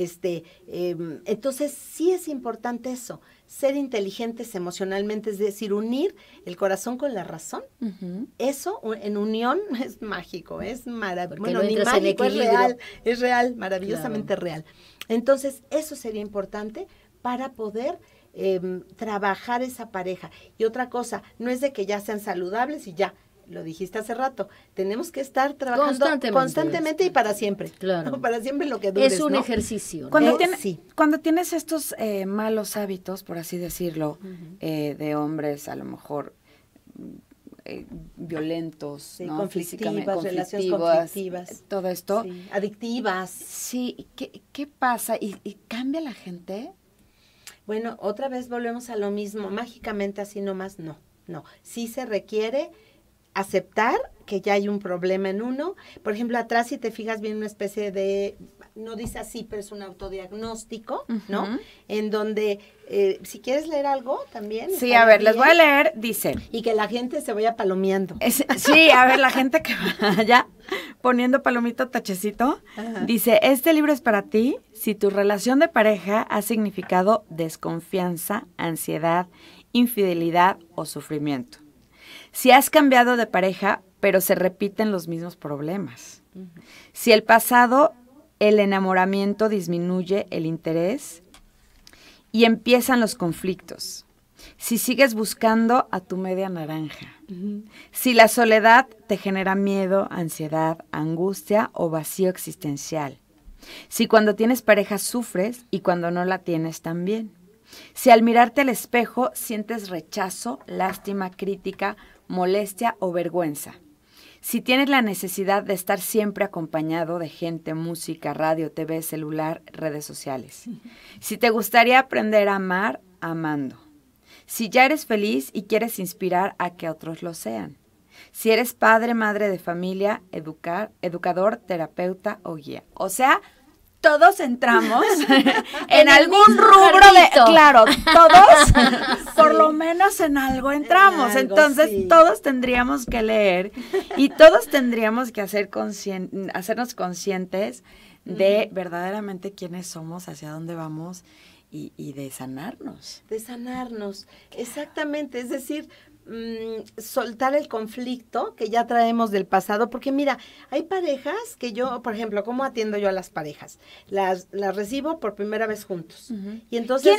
entonces sí es importante eso, ser inteligentes emocionalmente, es decir, unir el corazón con la razón. Eso en unión es mágico, es maravilloso. Bueno, ni mágico, es real, maravillosamente real. Entonces, eso sería importante para poder trabajar esa pareja. Y otra cosa, no es de que ya sean saludables y ya, lo dijiste hace rato, tenemos que estar trabajando constantemente y para siempre. Claro. ¿No? Para siempre lo que dure. Es un ejercicio, ¿no? Cuando tienes estos malos hábitos, por así decirlo, de hombres a lo mejor violentos, sí, ¿no? Conflictivas, relaciones conflictivas. Todo esto. Sí, adictivas. Sí, ¿qué pasa? ¿Y cambia la gente? Bueno, otra vez volvemos a lo mismo, mágicamente así nomás, no. Sí se requiere aceptar que ya hay un problema en uno. Por ejemplo, atrás, si te fijas, viene una especie de, no dice así, pero es un autodiagnóstico, ¿no? En donde, si quieres leer algo también. Sí, a ver, les voy a leer, dice. Y que la gente se vaya palomeando. Sí, a ver, la gente que vaya poniendo palomito, tachecito, dice, este libro es para ti si tu relación de pareja ha significado desconfianza, ansiedad, infidelidad o sufrimiento. Si has cambiado de pareja, pero se repiten los mismos problemas. Si el pasado, el enamoramiento disminuye el interés y empiezan los conflictos. Si sigues buscando a tu media naranja. Si la soledad te genera miedo, ansiedad, angustia o vacío existencial. Si cuando tienes pareja sufres y cuando no la tienes también. Si al mirarte al espejo sientes rechazo, lástima, crítica, molestia o vergüenza. Si tienes la necesidad de estar siempre acompañado de gente, música, radio, TV, celular, redes sociales. Si te gustaría aprender a amar, amando. Si ya eres feliz y quieres inspirar a que otros lo sean. Si eres padre, madre de familia, educador, terapeuta o guía. O sea, todos entramos en algún rubro claro, todos por lo menos en algo entramos. Entonces, sí, todos tendríamos que leer y todos tendríamos que hacernos conscientes de verdaderamente quiénes somos, hacia dónde vamos y de sanarnos. De sanarnos, exactamente. Es decir, soltar el conflicto que ya traemos del pasado, porque mira, hay parejas que yo, por ejemplo, ¿cómo atiendo yo a las parejas? Las recibo por primera vez juntos. Y entonces...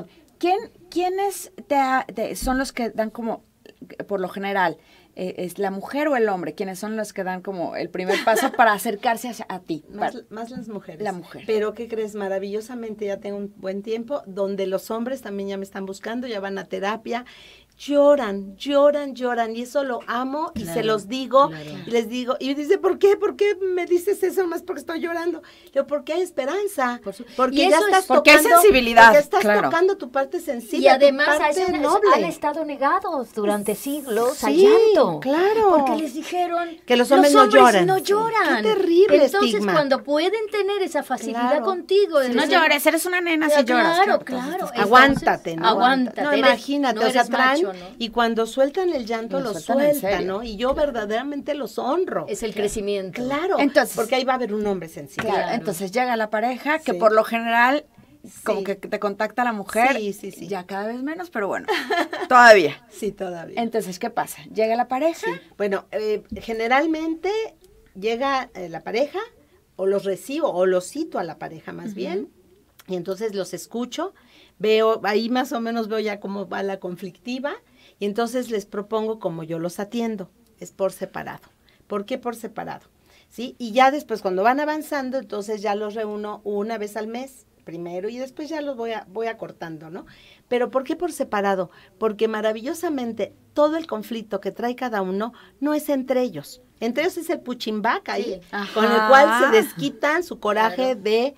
¿Quiénes son los que dan como, por lo general, es la mujer o el hombre, quienes son los que dan como el primer paso para acercarse a ti? Más las mujeres. La mujer. Pero, ¿qué crees? Maravillosamente ya tengo un buen tiempo, donde los hombres también ya me están buscando, ya van a terapia, lloran, y eso lo amo, y se los digo, y les digo, y dice, ¿por qué me dices eso más porque estoy llorando? Digo, porque hay esperanza, porque ya estás porque hay sensibilidad, porque estás tocando tu parte sensible, y además tu parte noble. han estado negados durante siglos al Sí, llanto, claro, porque les dijeron que los hombres no lloran. Qué terrible entonces estigma. Cuando pueden tener esa facilidad contigo, no llores, eres una nena si lloras. Claro. Aguántate, ¿no? Aguántate. No, imagínate, no o sea, eres macho, ¿no? Y cuando sueltan el llanto, lo sueltan, ¿no? Y yo verdaderamente los honro. Es el crecimiento. Claro, entonces, porque ahí va a haber un hombre sensible. Claro, entonces llega la pareja, que por lo general, como que te contacta la mujer, sí. ya cada vez menos, pero bueno, todavía. Sí, todavía. Entonces, ¿qué pasa? Llega la pareja. Sí. Bueno, generalmente llega la pareja, o los recibo, o los cito a la pareja más bien, y entonces los escucho, veo, ahí más o menos veo ya cómo va la conflictiva, y entonces les propongo cómo yo los atiendo, es por separado. ¿Por qué por separado? ¿Sí? Y ya después cuando van avanzando, entonces ya los reúno una vez al mes, primero, y después ya los voy acortando, ¿no? Pero ¿por qué por separado? Porque maravillosamente todo el conflicto que trae cada uno no es entre ellos. Entre ellos es el puchimbaca ahí, con el cual se desquitan su coraje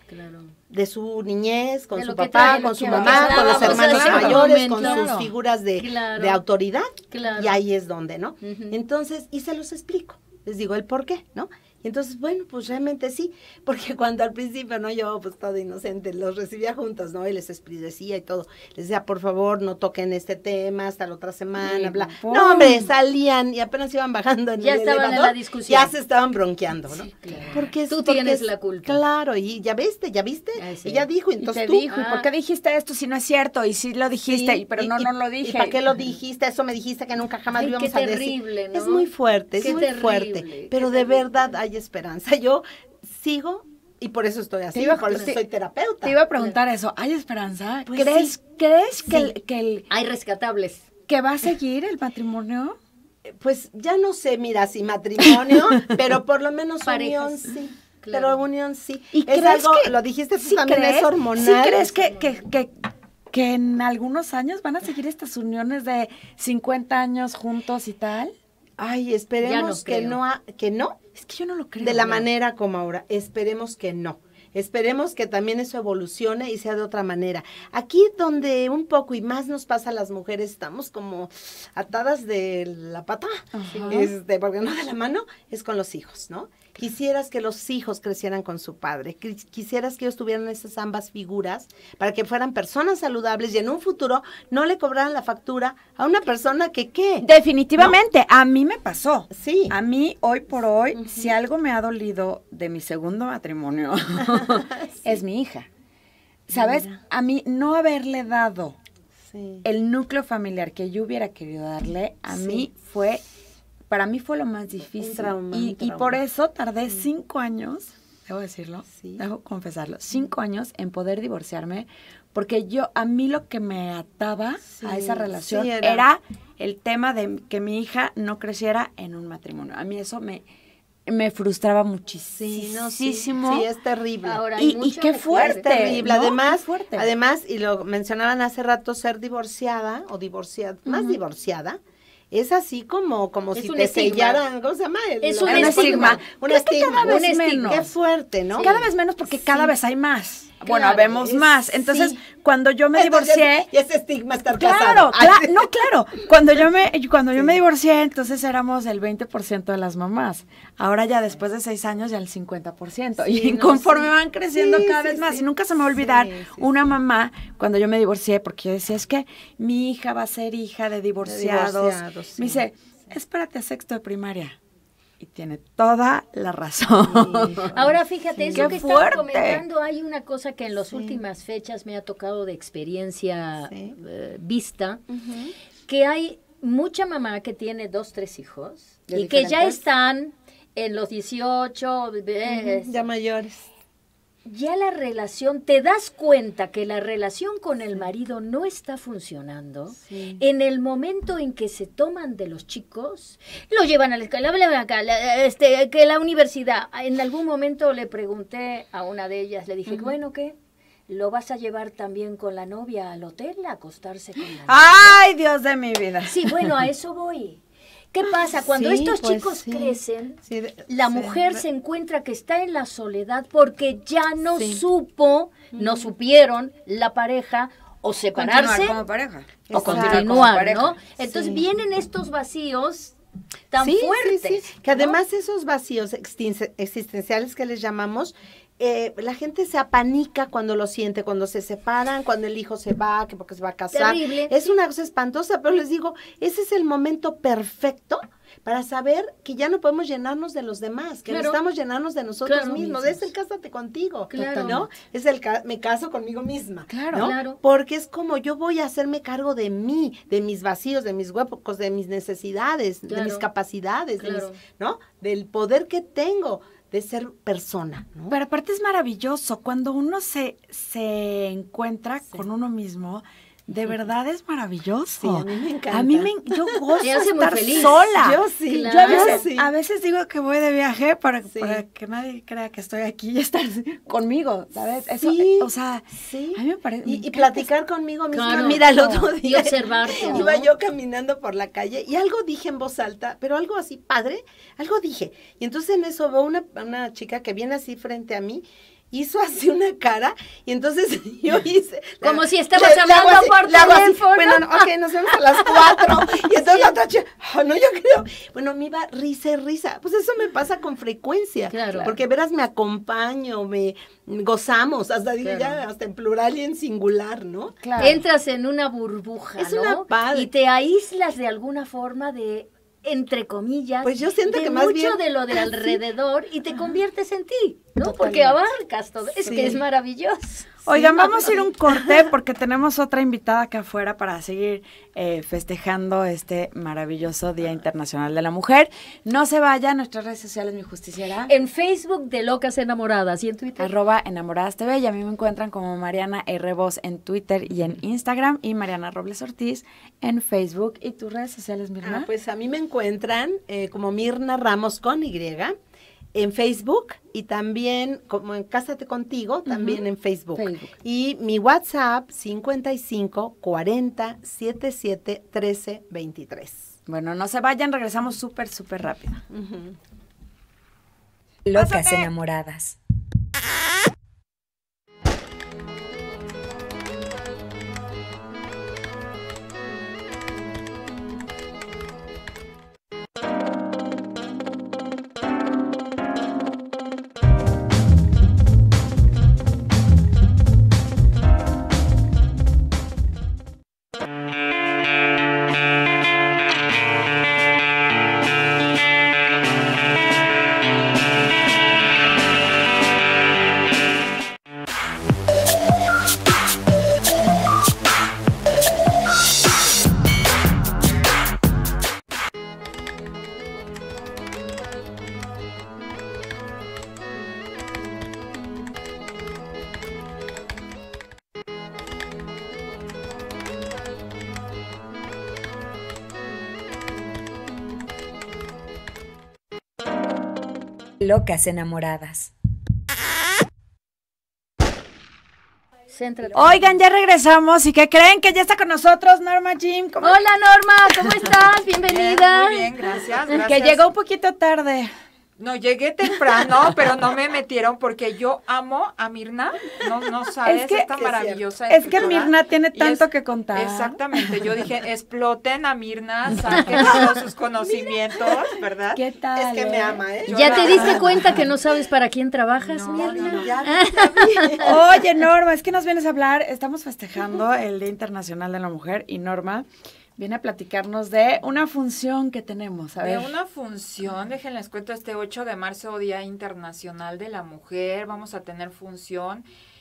de su niñez, con su papá, con su mamá, con los hermanos mayores, con sus figuras de autoridad, y ahí es donde, ¿no? Entonces, y se los explico, les digo el por qué, ¿no? Y entonces, bueno, pues realmente sí, porque cuando al principio, ¿no? Yo, pues todo inocente, los recibía juntos, ¿no? Y les decía y todo, les decía, por favor, no toquen este tema hasta la otra semana, bla. No, hombre, salían y apenas iban bajando en el elevador. Ya estaban en la discusión. Ya se estaban bronqueando, ¿no? Sí, claro. Porque tú tienes la culpa. Claro, y ya viste, sí. Ella dijo, entonces tú. ¿Y por qué dijiste esto si no es cierto? Y si lo dijiste, pero no lo dije. ¿Y para qué lo dijiste? Eso me dijiste que nunca jamás lo íbamos a decir. Terrible, ¿no? Es muy fuerte, es muy fuerte, pero de verdad hay esperanza. Yo sigo y por eso estoy así, por eso soy terapeuta. Te iba a preguntar eso, ¿hay esperanza? Pues ¿Crees que hay rescatables? ¿Que va a seguir el matrimonio? Pues ya no sé, mira, si matrimonio, pero por lo menos parejas. Unión sí. Claro. Pero unión sí. ¿Y es crees algo, que, lo dijiste tú también, es hormonal. ¿Sí crees que en algunos años van a seguir estas uniones de 50 años juntos y tal? Ay, esperemos que no. Es que yo no lo creo. De la manera como ahora. Esperemos que no. Esperemos que también eso evolucione y sea de otra manera. Aquí donde un poco y más nos pasa a las mujeres, estamos como atadas de la pata, porque no de la mano, es con los hijos, ¿no? Quisieras que los hijos crecieran con su padre, quisieras que ellos tuvieran esas ambas figuras para que fueran personas saludables y en un futuro no le cobraran la factura a una persona que ¿qué? Definitivamente, ¿no? A mí me pasó. Sí. A mí, hoy por hoy, si algo me ha dolido de mi segundo matrimonio, es mi hija. ¿Sabes? Mira. A mí no haberle dado el núcleo familiar que yo hubiera querido darle, para mí fue lo más difícil. Y por eso tardé 5 años, debo decirlo, debo confesarlo, 5 años en poder divorciarme, porque a mí lo que me ataba a esa relación era el tema de que mi hija no creciera en un matrimonio. A mí eso me frustraba muchísimo. Sí, es terrible. Ahora, y qué fuerte. Es terrible. ¿No? Además, y lo mencionaban hace rato, ser divorciada o divorciada, más divorciada, es así como si te sellaran, ¿cómo se llama? Es un estigma. Un estigma. Cada vez menos. Qué fuerte, ¿no? Sí. Cada vez menos porque cada vez hay más. Bueno, vemos más. Entonces, cuando yo me divorcié... Y ese estigma estar casado. Claro. Cuando yo me divorcié, entonces éramos el 20% de las mamás. Ahora ya después de 6 años ya el 50%. Y conforme van creciendo cada vez más. Y nunca se me va a olvidar una mamá, cuando yo me divorcié, porque yo decía, es que mi hija va a ser hija de divorciados. Me dice, espérate a 6º de primaria. Y tiene toda la razón. Ahora fíjate, eso que estaba comentando, hay una cosa que en las últimas fechas me ha tocado de experiencia vista, que hay mucha mamá que tiene 2, 3 hijos ¿De y que ya diferentes? están en los 18, Ya mayores. ya la relación, te das cuenta que la relación con el marido no está funcionando. Sí. En el momento en que se toman de los chicos, lo llevan a la escuela, que la universidad. En algún momento le pregunté a una de ellas, le dije, bueno, ¿qué? ¿Lo vas a llevar también con la novia al hotel a acostarse con la novia? ¡Ay, Dios de mi vida! Sí, bueno, a eso voy. ¿Qué pasa? Cuando Sí, estos pues chicos sí. crecen, Sí, la mujer se encuentra que está en la soledad porque ya no supo, no supieron la pareja o separarse Continuar como pareja. o Exacto. continuar, Como pareja. ¿no? Entonces Sí. vienen estos vacíos tan Sí, fuertes. sí, sí. Que además esos vacíos existenciales que les llamamos, la gente se apanica cuando lo siente, cuando se separan, cuando el hijo se va, que porque se va a casar. Terrible. Es una cosa espantosa, pero les digo, ese es el momento perfecto para saber que ya no podemos llenarnos de los demás, que Claro. necesitamos llenarnos de nosotros Claro. mismos. Es el cásate contigo, Claro. ¿no? Es me caso conmigo misma, Claro. ¿no? Claro. Porque es como yo voy a hacerme cargo de mí, de mis vacíos, de mis huecos, de mis necesidades, de Claro. mis capacidades, Claro. ¿no? Del poder que tengo de ser persona, ¿no? Pero aparte es maravilloso, cuando uno se encuentra con uno mismo, de verdad es maravilloso. Sí, a mí me encanta. Yo gozo Me hace muy estar feliz. sola. Yo sí, Claro. Yo a sí. veces digo que voy de viaje para Sí. que nadie crea que estoy aquí y estar conmigo, ¿sabes? Eso, Sí, o sea, sí. a mí me parece... me Y encanta platicar conmigo misma. Claro. Mira, el otro Y día observarte, ¿no? iba yo caminando por la calle y algo dije en voz alta, pero algo así padre, algo dije. Y entonces en eso veo una chica que viene así frente a mí, hizo así una cara y entonces yo hice... Como si estabas le hago hablando por le hago así, teléfono. bueno, ok, nos vemos a las 4. Y entonces la otra chica, no, yo creo. Bueno, me iba risa y risa. Pues eso me pasa con frecuencia. Claro. Porque verás, me acompaño, me gozamos, hasta digo Claro. ya, hasta en plural y en singular, ¿no? Claro. Entras en una burbuja, Es ¿no? una padre. Y te aíslas de alguna forma de, entre comillas, Pues yo siento de que más mucho bien- de lo de alrededor y te conviertes en ti, ¿no? Totalmente. Porque abarcas todo. Es Sí. que es maravilloso. Oigan, vamos a ir un corte porque tenemos otra invitada acá afuera para seguir festejando este maravilloso Día Internacional de la Mujer. No se vayan, nuestras redes sociales, mi justiciera. En Facebook de Locas Enamoradas y en Twitter. @enamoradas TV, y a mí me encuentran como Mariana R. Voz en Twitter y en Instagram, y Mariana Robles Ortiz en Facebook. ¿Y tus redes sociales, Mirna? Pues a mí me encuentran como Mirna Ramos con Y en Facebook y también como en Cásate Contigo, también en Facebook. Facebook. Y mi WhatsApp 55 40 77 13 23. Bueno, no se vayan, regresamos súper rápido. Locas enamoradas. Locas enamoradas. Céntrate. Oigan, ya regresamos, ¿y qué creen? Que ya está con nosotros Norma Jim. ¿Cómo Hola Norma, ¿cómo estás? Bienvenida. Muy bien, gracias. Que llegó un poquito tarde. No, llegué temprano, pero no me metieron porque yo amo a Mirna. No sabes, Es que- esta sí, maravillosa Es que escritora. Mirna tiene Y tanto es- que contar. Exactamente, yo dije, exploten a Mirna, saquen todos sus conocimientos, ¿verdad? ¿Qué tal? Es que me ama, ¿eh? Yo ¿Ya la te amo. diste cuenta que no sabes para quién trabajas, No, Mirna? no, no. Ya, Oye, Norma, es que nos vienes a hablar, estamos festejando el Día Internacional de la Mujer y Norma viene a platicarnos de una función que tenemos. A ver. De una función, déjenles cuento, este 8 de marzo, Día Internacional de la Mujer, vamos a tener función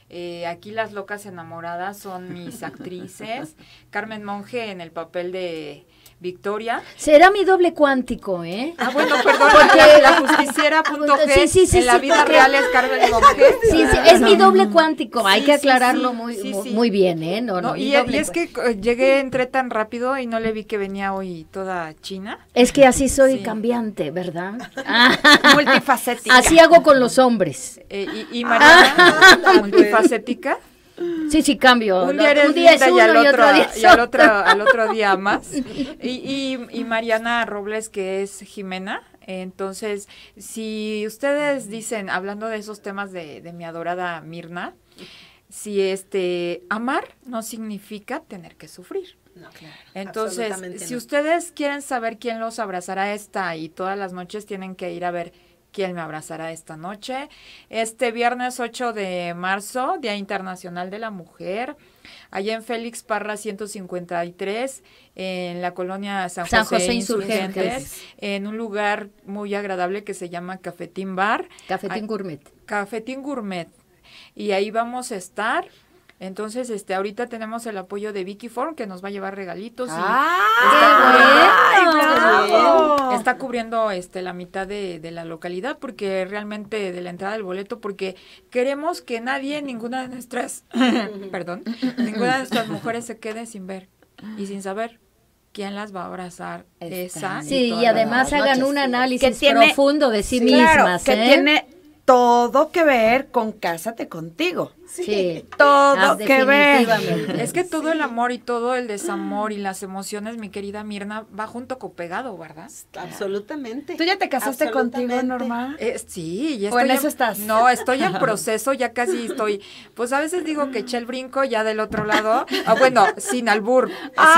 Aquí las locas enamoradas son mis actrices. Carmen Monge en el papel de Victoria. Será mi doble cuántico, ¿eh? Ah, bueno, perdón, la justiciera.g, sí, en la vida real es Carmen Monge. Sí, es mi doble cuántico, hay que aclararlo sí. muy bien, ¿eh? Y es que entré tan rápido y no le vi que venía hoy toda china. Es que así soy cambiante, ¿verdad? Multifacética. Así hago con los hombres. Y Mariana, multifacética. Sí, cambio. Un día eres linda y al otro día más. Y Mariana Robles, que es Jimena. Entonces, si ustedes dicen, hablando de esos temas de mi adorada Mirna, si amar no significa tener que sufrir. No, claro. Entonces, si ustedes quieren saber quién los abrazará esta y todas las noches, tienen que ir a ver quién me abrazará esta noche. Este viernes 8 de marzo, Día Internacional de la Mujer, allá en Félix Parra 153, en la colonia San José Insurgentes, en un lugar muy agradable que se llama Cafetín Bar. Cafetín Gourmet. Cafetín Gourmet. Y ahí vamos a estar. Entonces, ahorita tenemos el apoyo de Vicky Form, que nos va a llevar regalitos. Está cubriendo la mitad de la localidad, porque realmente de la entrada del boleto, porque queremos que ninguna de nuestras, ninguna de nuestras mujeres se quede sin ver y sin saber quién las va a abrazar esa. Sí, y además hagan un análisis profundo de sí mismas. Que tiene todo que ver con Cásate Contigo. Sí, todo que ver. Es que todo el amor y todo el desamor y las emociones, mi querida Mirna, va junto con pegado, ¿verdad? Absolutamente. ¿Tú ya te casaste contigo, Norma? Sí, ya estoy. ¿O en eso estás? No, estoy en proceso, ya casi estoy. Pues a veces digo que eché el brinco ya del otro lado. Bueno, sin albur.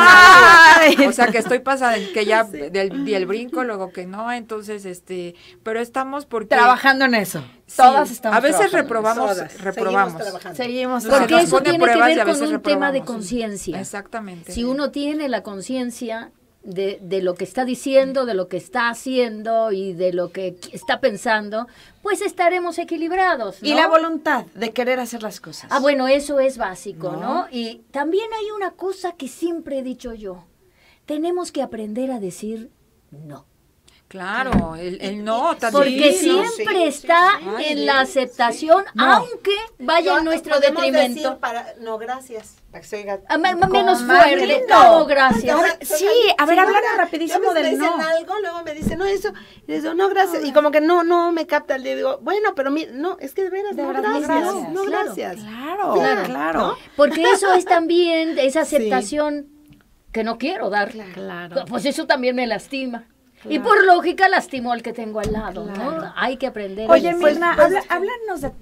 O sea, que estoy pasada, que ya di el brinco, luego que no, entonces, pero estamos porque... Trabajando en eso. Sí, Todas estamos a veces trabajando. reprobamos. Seguimos porque eso tiene que ver con un reprobamos. tema de conciencia. Exactamente. Si uno tiene la conciencia de lo que está diciendo, de lo que está haciendo y de lo que está pensando, pues estaremos equilibrados, ¿no? Y la voluntad de querer hacer las cosas. Ah, bueno, eso es básico, ¿no? Y también hay una cosa que siempre he dicho yo. Tenemos que aprender a decir no. Claro, el no también. Porque siempre está en la aceptación, aunque vaya en nuestro detrimento. No, gracias. Menos fuerte. No, gracias. Sí, a ver, hablar rapidísimo del no. Me dicen algo, luego me dicen, no, eso. Y les digo, no, gracias. Y como que no me capta. Le digo, bueno, pero no, es que de veras, no, gracias. No, gracias. Claro. ¿no? Porque eso es también esa aceptación que no quiero dar. Claro. Pues eso también me lastima. Claro. Y por lógica lastimó al que tengo al lado, ¿no? Hay que aprender. Oye, Mirna, háblanos de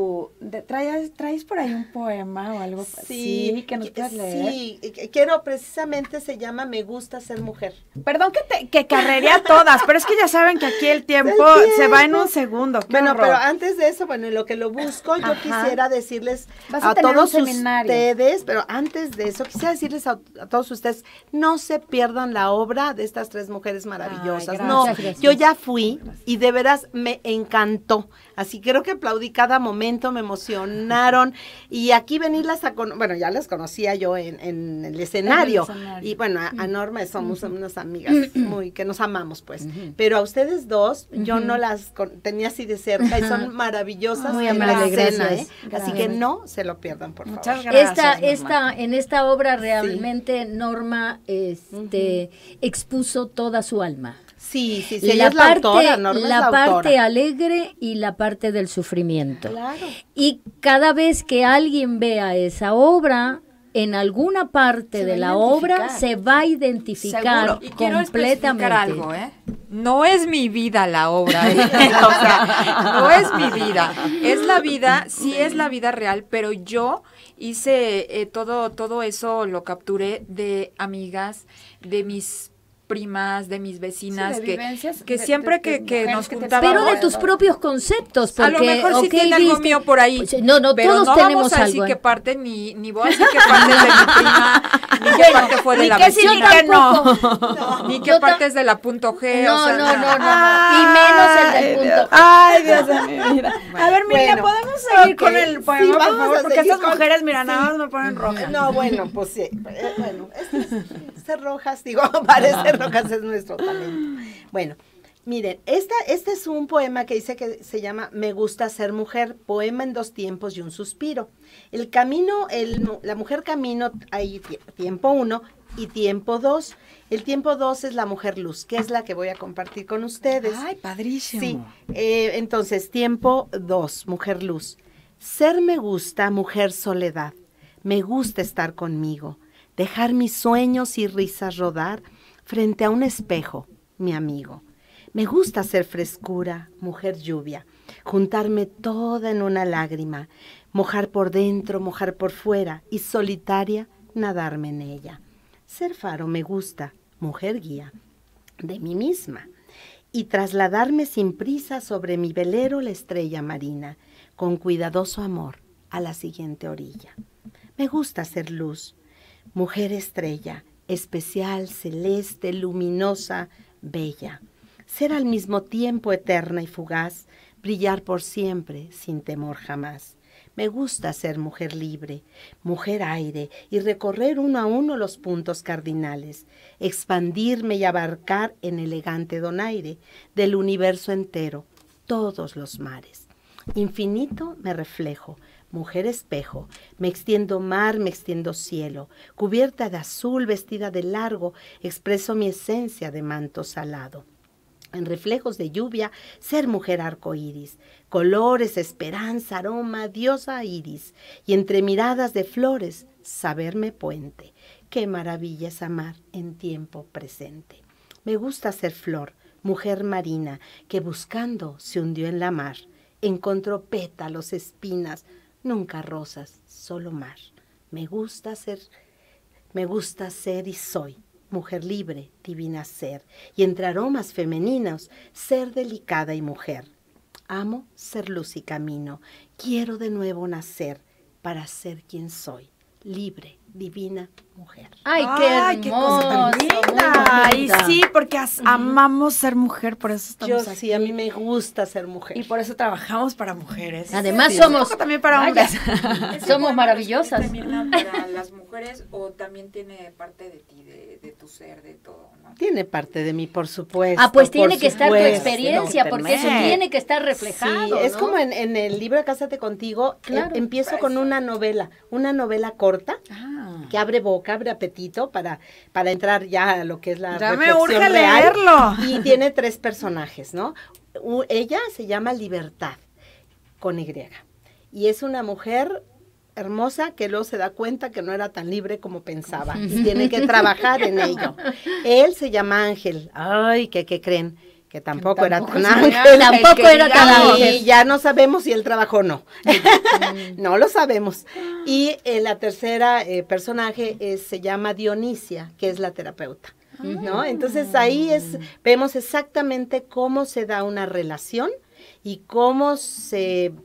¿traes por ahí un poema o algo así que nos puedas leer? Sí, quiero, precisamente se llama Me gusta ser mujer. Perdón que carreré a todas, pero es que ya saben que aquí el tiempo se va en un segundo. Bueno, pero antes de eso, en lo que lo busco, yo quisiera decirles a todos ustedes, pero antes de eso, quisiera decirles a todos ustedes, no se pierdan la obra de estas tres mujeres maravillosas. Gracias. Yo ya fui y de veras me encantó. Así creo que aplaudí cada momento, me emocionaron. Y aquí venirlas bueno, ya las conocía yo en el escenario. Y bueno, a Norma somos unas amigas que nos amamos, pues. Pero a ustedes dos, yo no las tenía así de cerca y son maravillosas. Muy amable, gracias. Así que no se lo pierdan, por favor. Muchas gracias. En esta obra realmente Norma expuso toda su alma. Sí, ella es la autora, Norma es la autora. Parte alegre y la parte del sufrimiento. Claro. Y cada vez que alguien vea esa obra, en alguna parte de la obra se va a identificar y quiero completamente. Algo, No es mi vida la obra, o sea, no es mi vida, es la vida, sí es la vida real, pero yo hice todo eso, lo capturé de amigas, de mis primas, de mis vecinas, que siempre que nos juntábamos. Pero de tus propios conceptos, porque a lo mejor sí tiene algo mío por ahí. No, pero todos no tenemos vamos a algo. decir que parte, ni voy a decir que parte de mi prima, ni qué parte fue de la Ni que sí, vecina. ni que no. Ni qué parte es de la punto G. No, o sea, no. Y menos el del punto. Ay, Dios mío. Mira. A ver, Mirna, Bueno, ¿podemos seguir con ok. el Sí, poema, por vamos favor? a Porque seguir estas con- mujeres, mira, sí. nada más me ponen roja. No, bueno, pues sí. Bueno, este Rojas, digo, parece Rojas es nuestro talento. Bueno, miren, este es un poema que dice que se llama Me gusta ser mujer, poema en 2 tiempos y un suspiro. El camino, la mujer camino, hay tiempo 1 y tiempo 2. El tiempo 2 es la mujer luz, que es la que voy a compartir con ustedes. Ay, padrísimo. Sí, entonces, tiempo 2, mujer luz. Ser me gusta, mujer soledad. Me gusta estar conmigo, dejar mis sueños y risas rodar frente a un espejo, mi amigo. Me gusta ser frescura, mujer lluvia, juntarme toda en una lágrima, mojar por dentro, mojar por fuera y solitaria nadarme en ella. Ser faro me gusta, mujer guía, de mí misma, y trasladarme sin prisa sobre mi velero la estrella marina, con cuidadoso amor a la siguiente orilla. Me gusta ser luz, mujer estrella, especial, celeste, luminosa, bella. Ser al mismo tiempo eterna y fugaz, brillar por siempre, sin temor jamás. Me gusta ser mujer libre, mujer aire, y recorrer uno a uno los puntos cardinales, expandirme y abarcar en elegante donaire del universo entero, todos los mares. Infinito me reflejo, mujer espejo, me extiendo mar, me extiendo cielo, cubierta de azul, vestida de largo, expreso mi esencia de manto salado. En reflejos de lluvia, ser mujer arcoíris, colores, esperanza, aroma, diosa iris, y entre miradas de flores, saberme puente. Qué maravilla es amar en tiempo presente. Me gusta ser flor, mujer marina, que buscando se hundió en la mar, encontró pétalos, espinas, nunca rosas, solo mar. Me gusta ser y soy. Mujer libre, divina ser, y entre aromas femeninos, ser delicada y mujer. Amo ser luz y camino, quiero de nuevo nacer para ser quien soy, libre, divina mujer. Ay, qué cosa tan hermoso. linda. muy Y bonita. sí, porque amamos ser mujer, por eso Yo estamos aquí. sí, a mí me gusta ser mujer. Y por eso trabajamos para mujeres. Además Sí, somos- un poco también para Vaya. hombres. Somos maravillosas. ¿Este Mirna, para las mujeres o también tiene parte de ti, de tu ser, de todo, ¿no? Tiene parte de mí, por supuesto. Ah, pues por tiene que estar tu supuesto. experiencia, porque eso Internet. tiene que estar reflejado. Sí, es ¿no? como en el libro de Cásate Contigo, Claro. empiezo con una novela corta, Ah. que abre boca, abre apetito para entrar ya a lo que es la Ya me reflexión urge real. leerlo. Y tiene 3 personajes, ¿no? Ella se llama Libertad, con Y. Y es una mujer hermosa que luego se da cuenta que no era tan libre como pensaba y tiene que trabajar en ello. Él se llama Ángel. Ay, ¿qué creen? Que tampoco era tan ángel. Tampoco era tan Y ángel. ya no sabemos si él trabajó o no. No lo sabemos. Y la tercera personaje se llama Dionisia, que es la terapeuta. ¿No? Entonces ahí vemos exactamente cómo se da una relación y cómo se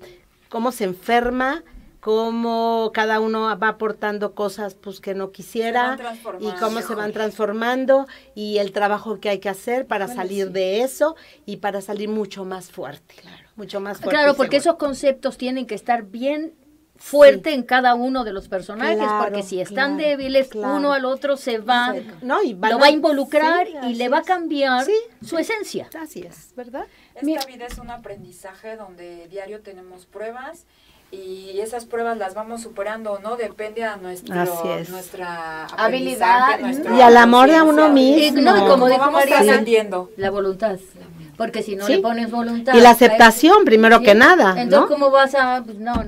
enferma, cómo cada uno va aportando cosas pues que no quisiera Se van transformando. y cómo se van transformando y el trabajo que hay que hacer para salir de eso y para salir mucho más fuerte, mucho más fuerte. Claro, y porque seguro. esos conceptos tienen que estar bien fuerte en cada uno de los personajes, Claro, porque si están claro, débiles, claro. uno al otro se va, No, y van lo va a involucrar sí, y así le va a es. cambiar Sí, su esencia. Así es, ¿verdad? Esta vida es un aprendizaje donde diario tenemos pruebas y esas pruebas las vamos superando o no, depende a Así es. nuestra Habilidad, aprendizaje, nuestra y al amor de conciencia. uno mismo. Y no, y como Cómo dijo vamos María, trascendiendo. la voluntad. Porque si no Sí. le pones voluntad. Y la aceptación, primero que nada, Entonces, ¿no? ¿cómo vas a...? Pues, no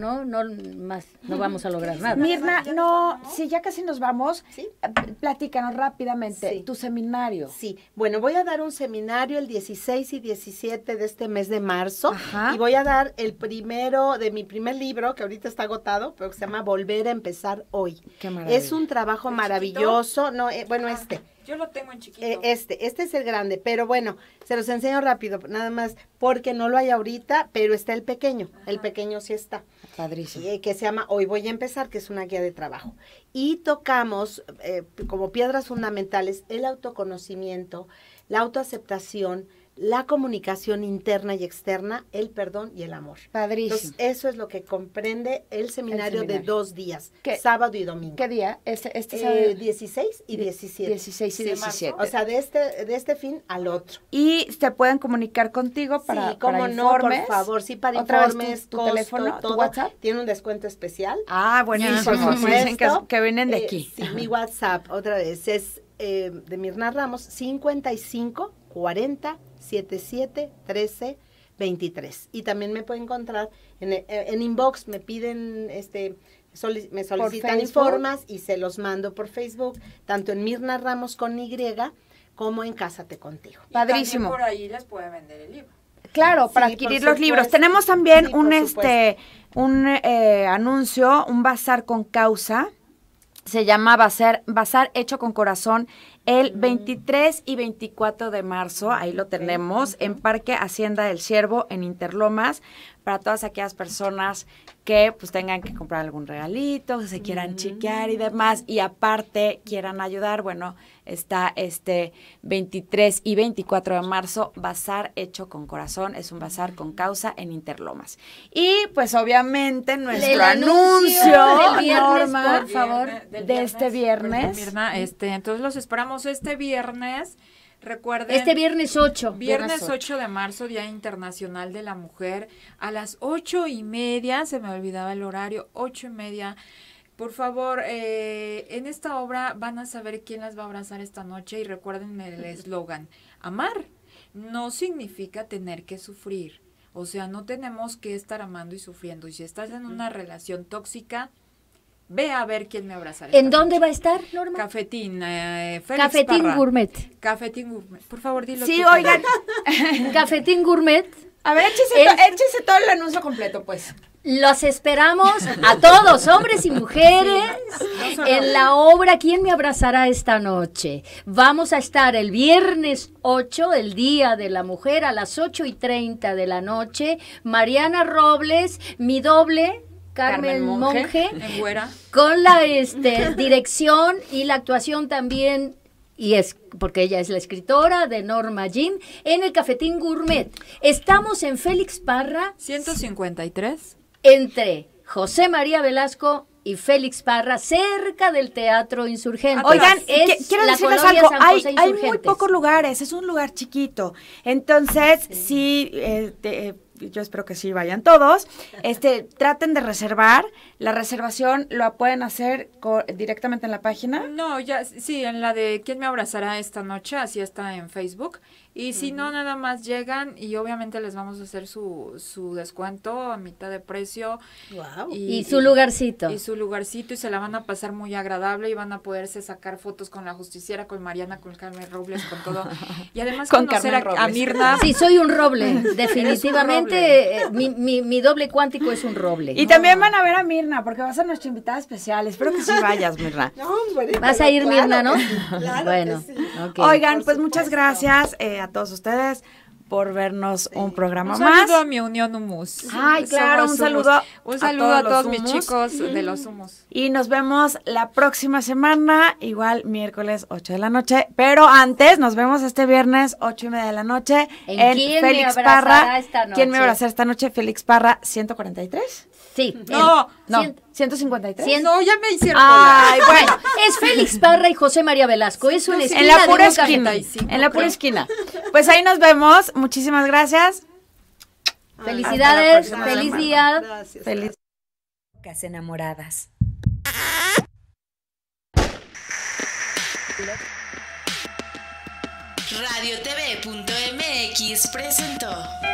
vamos a lograr nada. Mirna, no, sí, ya casi nos vamos. Sí. Platícanos rápidamente Sí. tu seminario. Sí, bueno, voy a dar un seminario el 16 y 17 de este mes de marzo. Ajá. Y voy a dar el primero de mi primer libro, que ahorita está agotado, pero que se llama Volver a empezar hoy. Qué maravilla. Es un trabajo maravilloso. No, bueno, Yo lo tengo en chiquito. Este es el grande, pero bueno, se los enseño rápido, nada más, porque no lo hay ahorita, pero está el pequeño. Ajá. El pequeño sí está. Padrísimo. Que se llama Hoy Voy a Empezar, que es una guía de trabajo. Y tocamos como piedras fundamentales el autoconocimiento, la autoaceptación, la comunicación interna y externa, el perdón y el amor. Padrísimo. Entonces, eso es lo que comprende el seminario de 2 días, sábado y domingo. ¿Qué día? Este sábado. 16 y 17. 16 y 17. O sea, de este fin al otro. Y se pueden comunicar contigo para, sí, cómo para no, informes. por favor, sí, para ¿Otra informes, vez tu teléfono, todo, tu WhatsApp? Tiene un descuento especial. Ah, buenísimo. Sí, dicen que vienen de aquí. Sí, mi WhatsApp, otra vez, es de Mirna Ramos, 55 40 77 13 23. Y también me pueden encontrar en inbox, me piden, me solicitan informes y se los mando por Facebook, tanto en Mirna Ramos con Y como en Cásate Contigo. Y padrísimo. Por ahí les puede vender el libro. Claro, para adquirir los libros. Tenemos también un anuncio, un bazar con causa. Se llama Bazar Hecho con Corazón, el 23 y 24 de marzo, ahí lo tenemos, en Parque Hacienda del Ciervo, en Interlomas, para todas aquellas personas que pues tengan que comprar algún regalito, que se quieran chiquear y demás, y aparte quieran ayudar. Bueno, está 23 y 24 de marzo, Bazar Hecho con Corazón, es un bazar con causa en Interlomas. Y pues obviamente nuestro anuncio del viernes, Norma, por favor, de este viernes. Mirna, entonces los esperamos este viernes. Recuerden. Este viernes 8. Viernes 8 de marzo, Día Internacional de la Mujer, a las 8:30, se me olvidaba el horario, 8:30. Por favor, en esta obra van a saber quién las va a abrazar esta noche y recuerden el eslogan, amar no significa tener que sufrir, o sea, no tenemos que estar amando y sufriendo, y si estás en una relación tóxica, ve a ver quién me abrazará. ¿En dónde va a estar, Norma? Cafetín, Félix Cafetín Parra. Gourmet. Cafetín Gourmet. Por favor, dilo. Sí, tú, oigan. Cafetín Gourmet. A ver, échese todo el anuncio completo, pues. Los esperamos a todos, hombres y mujeres, en la obra ¿Quién me abrazará esta noche? Vamos a estar el viernes 8, el Día de la Mujer, a las 8:30 de la noche. Mariana Robles, mi doble, Carmen Monge, con la dirección y la actuación también, y es porque ella es la escritora, de Norma Jean, en el Cafetín Gourmet. Estamos en Félix Parra 153, entre José María Velasco y Félix Parra, cerca del Teatro Insurgente. Oigan, quiero decirles algo, hay muy pocos lugares, es un lugar chiquito, entonces sí, yo espero que sí vayan todos, traten de reservar, la reservación lo pueden hacer directamente en la página. No, ya, sí, en la de ¿Quién me abrazará esta noche? Así está en Facebook. Y si no, nada más llegan y obviamente les vamos a hacer su descuento a mitad de precio. Wow. Y su lugarcito. Y su lugarcito, y se la van a pasar muy agradable y van a poderse sacar fotos con la justiciera, con Mariana, con Carmen Robles, con todo. Y además con conocer a Mirna. Sí, soy un roble, definitivamente. Mi doble cuántico es un roble. Y también van a ver a Mirna, porque va a ser nuestra invitada especial. Espero que sí vayas, Mirna. No, hombre, vas a ir, claro, Mirna, ¿no? Claro, bueno, sí. Okay. Oigan, pues muchas gracias a todos ustedes por vernos un programa más. Un saludo a mi Unión Humus. Ay, claro, un saludo a todos mis chicos de los Humus. Y nos vemos la próxima semana, igual miércoles 8 de la noche, pero antes nos vemos este viernes 8:30 de la noche en Félix Parra. ¿Quién me abrazará esta noche? Félix Parra 143. Sí. No, 153. No, ya me hicieron. Ay, bueno, es Félix Parra y José María Velasco. Es una esquina en la pura esquina. 75, en la pura esquina. Pues ahí nos vemos. Muchísimas gracias. Felicidades, feliz día. Gracias. Feliz. Locas enamoradas. Radiotv.mx presentó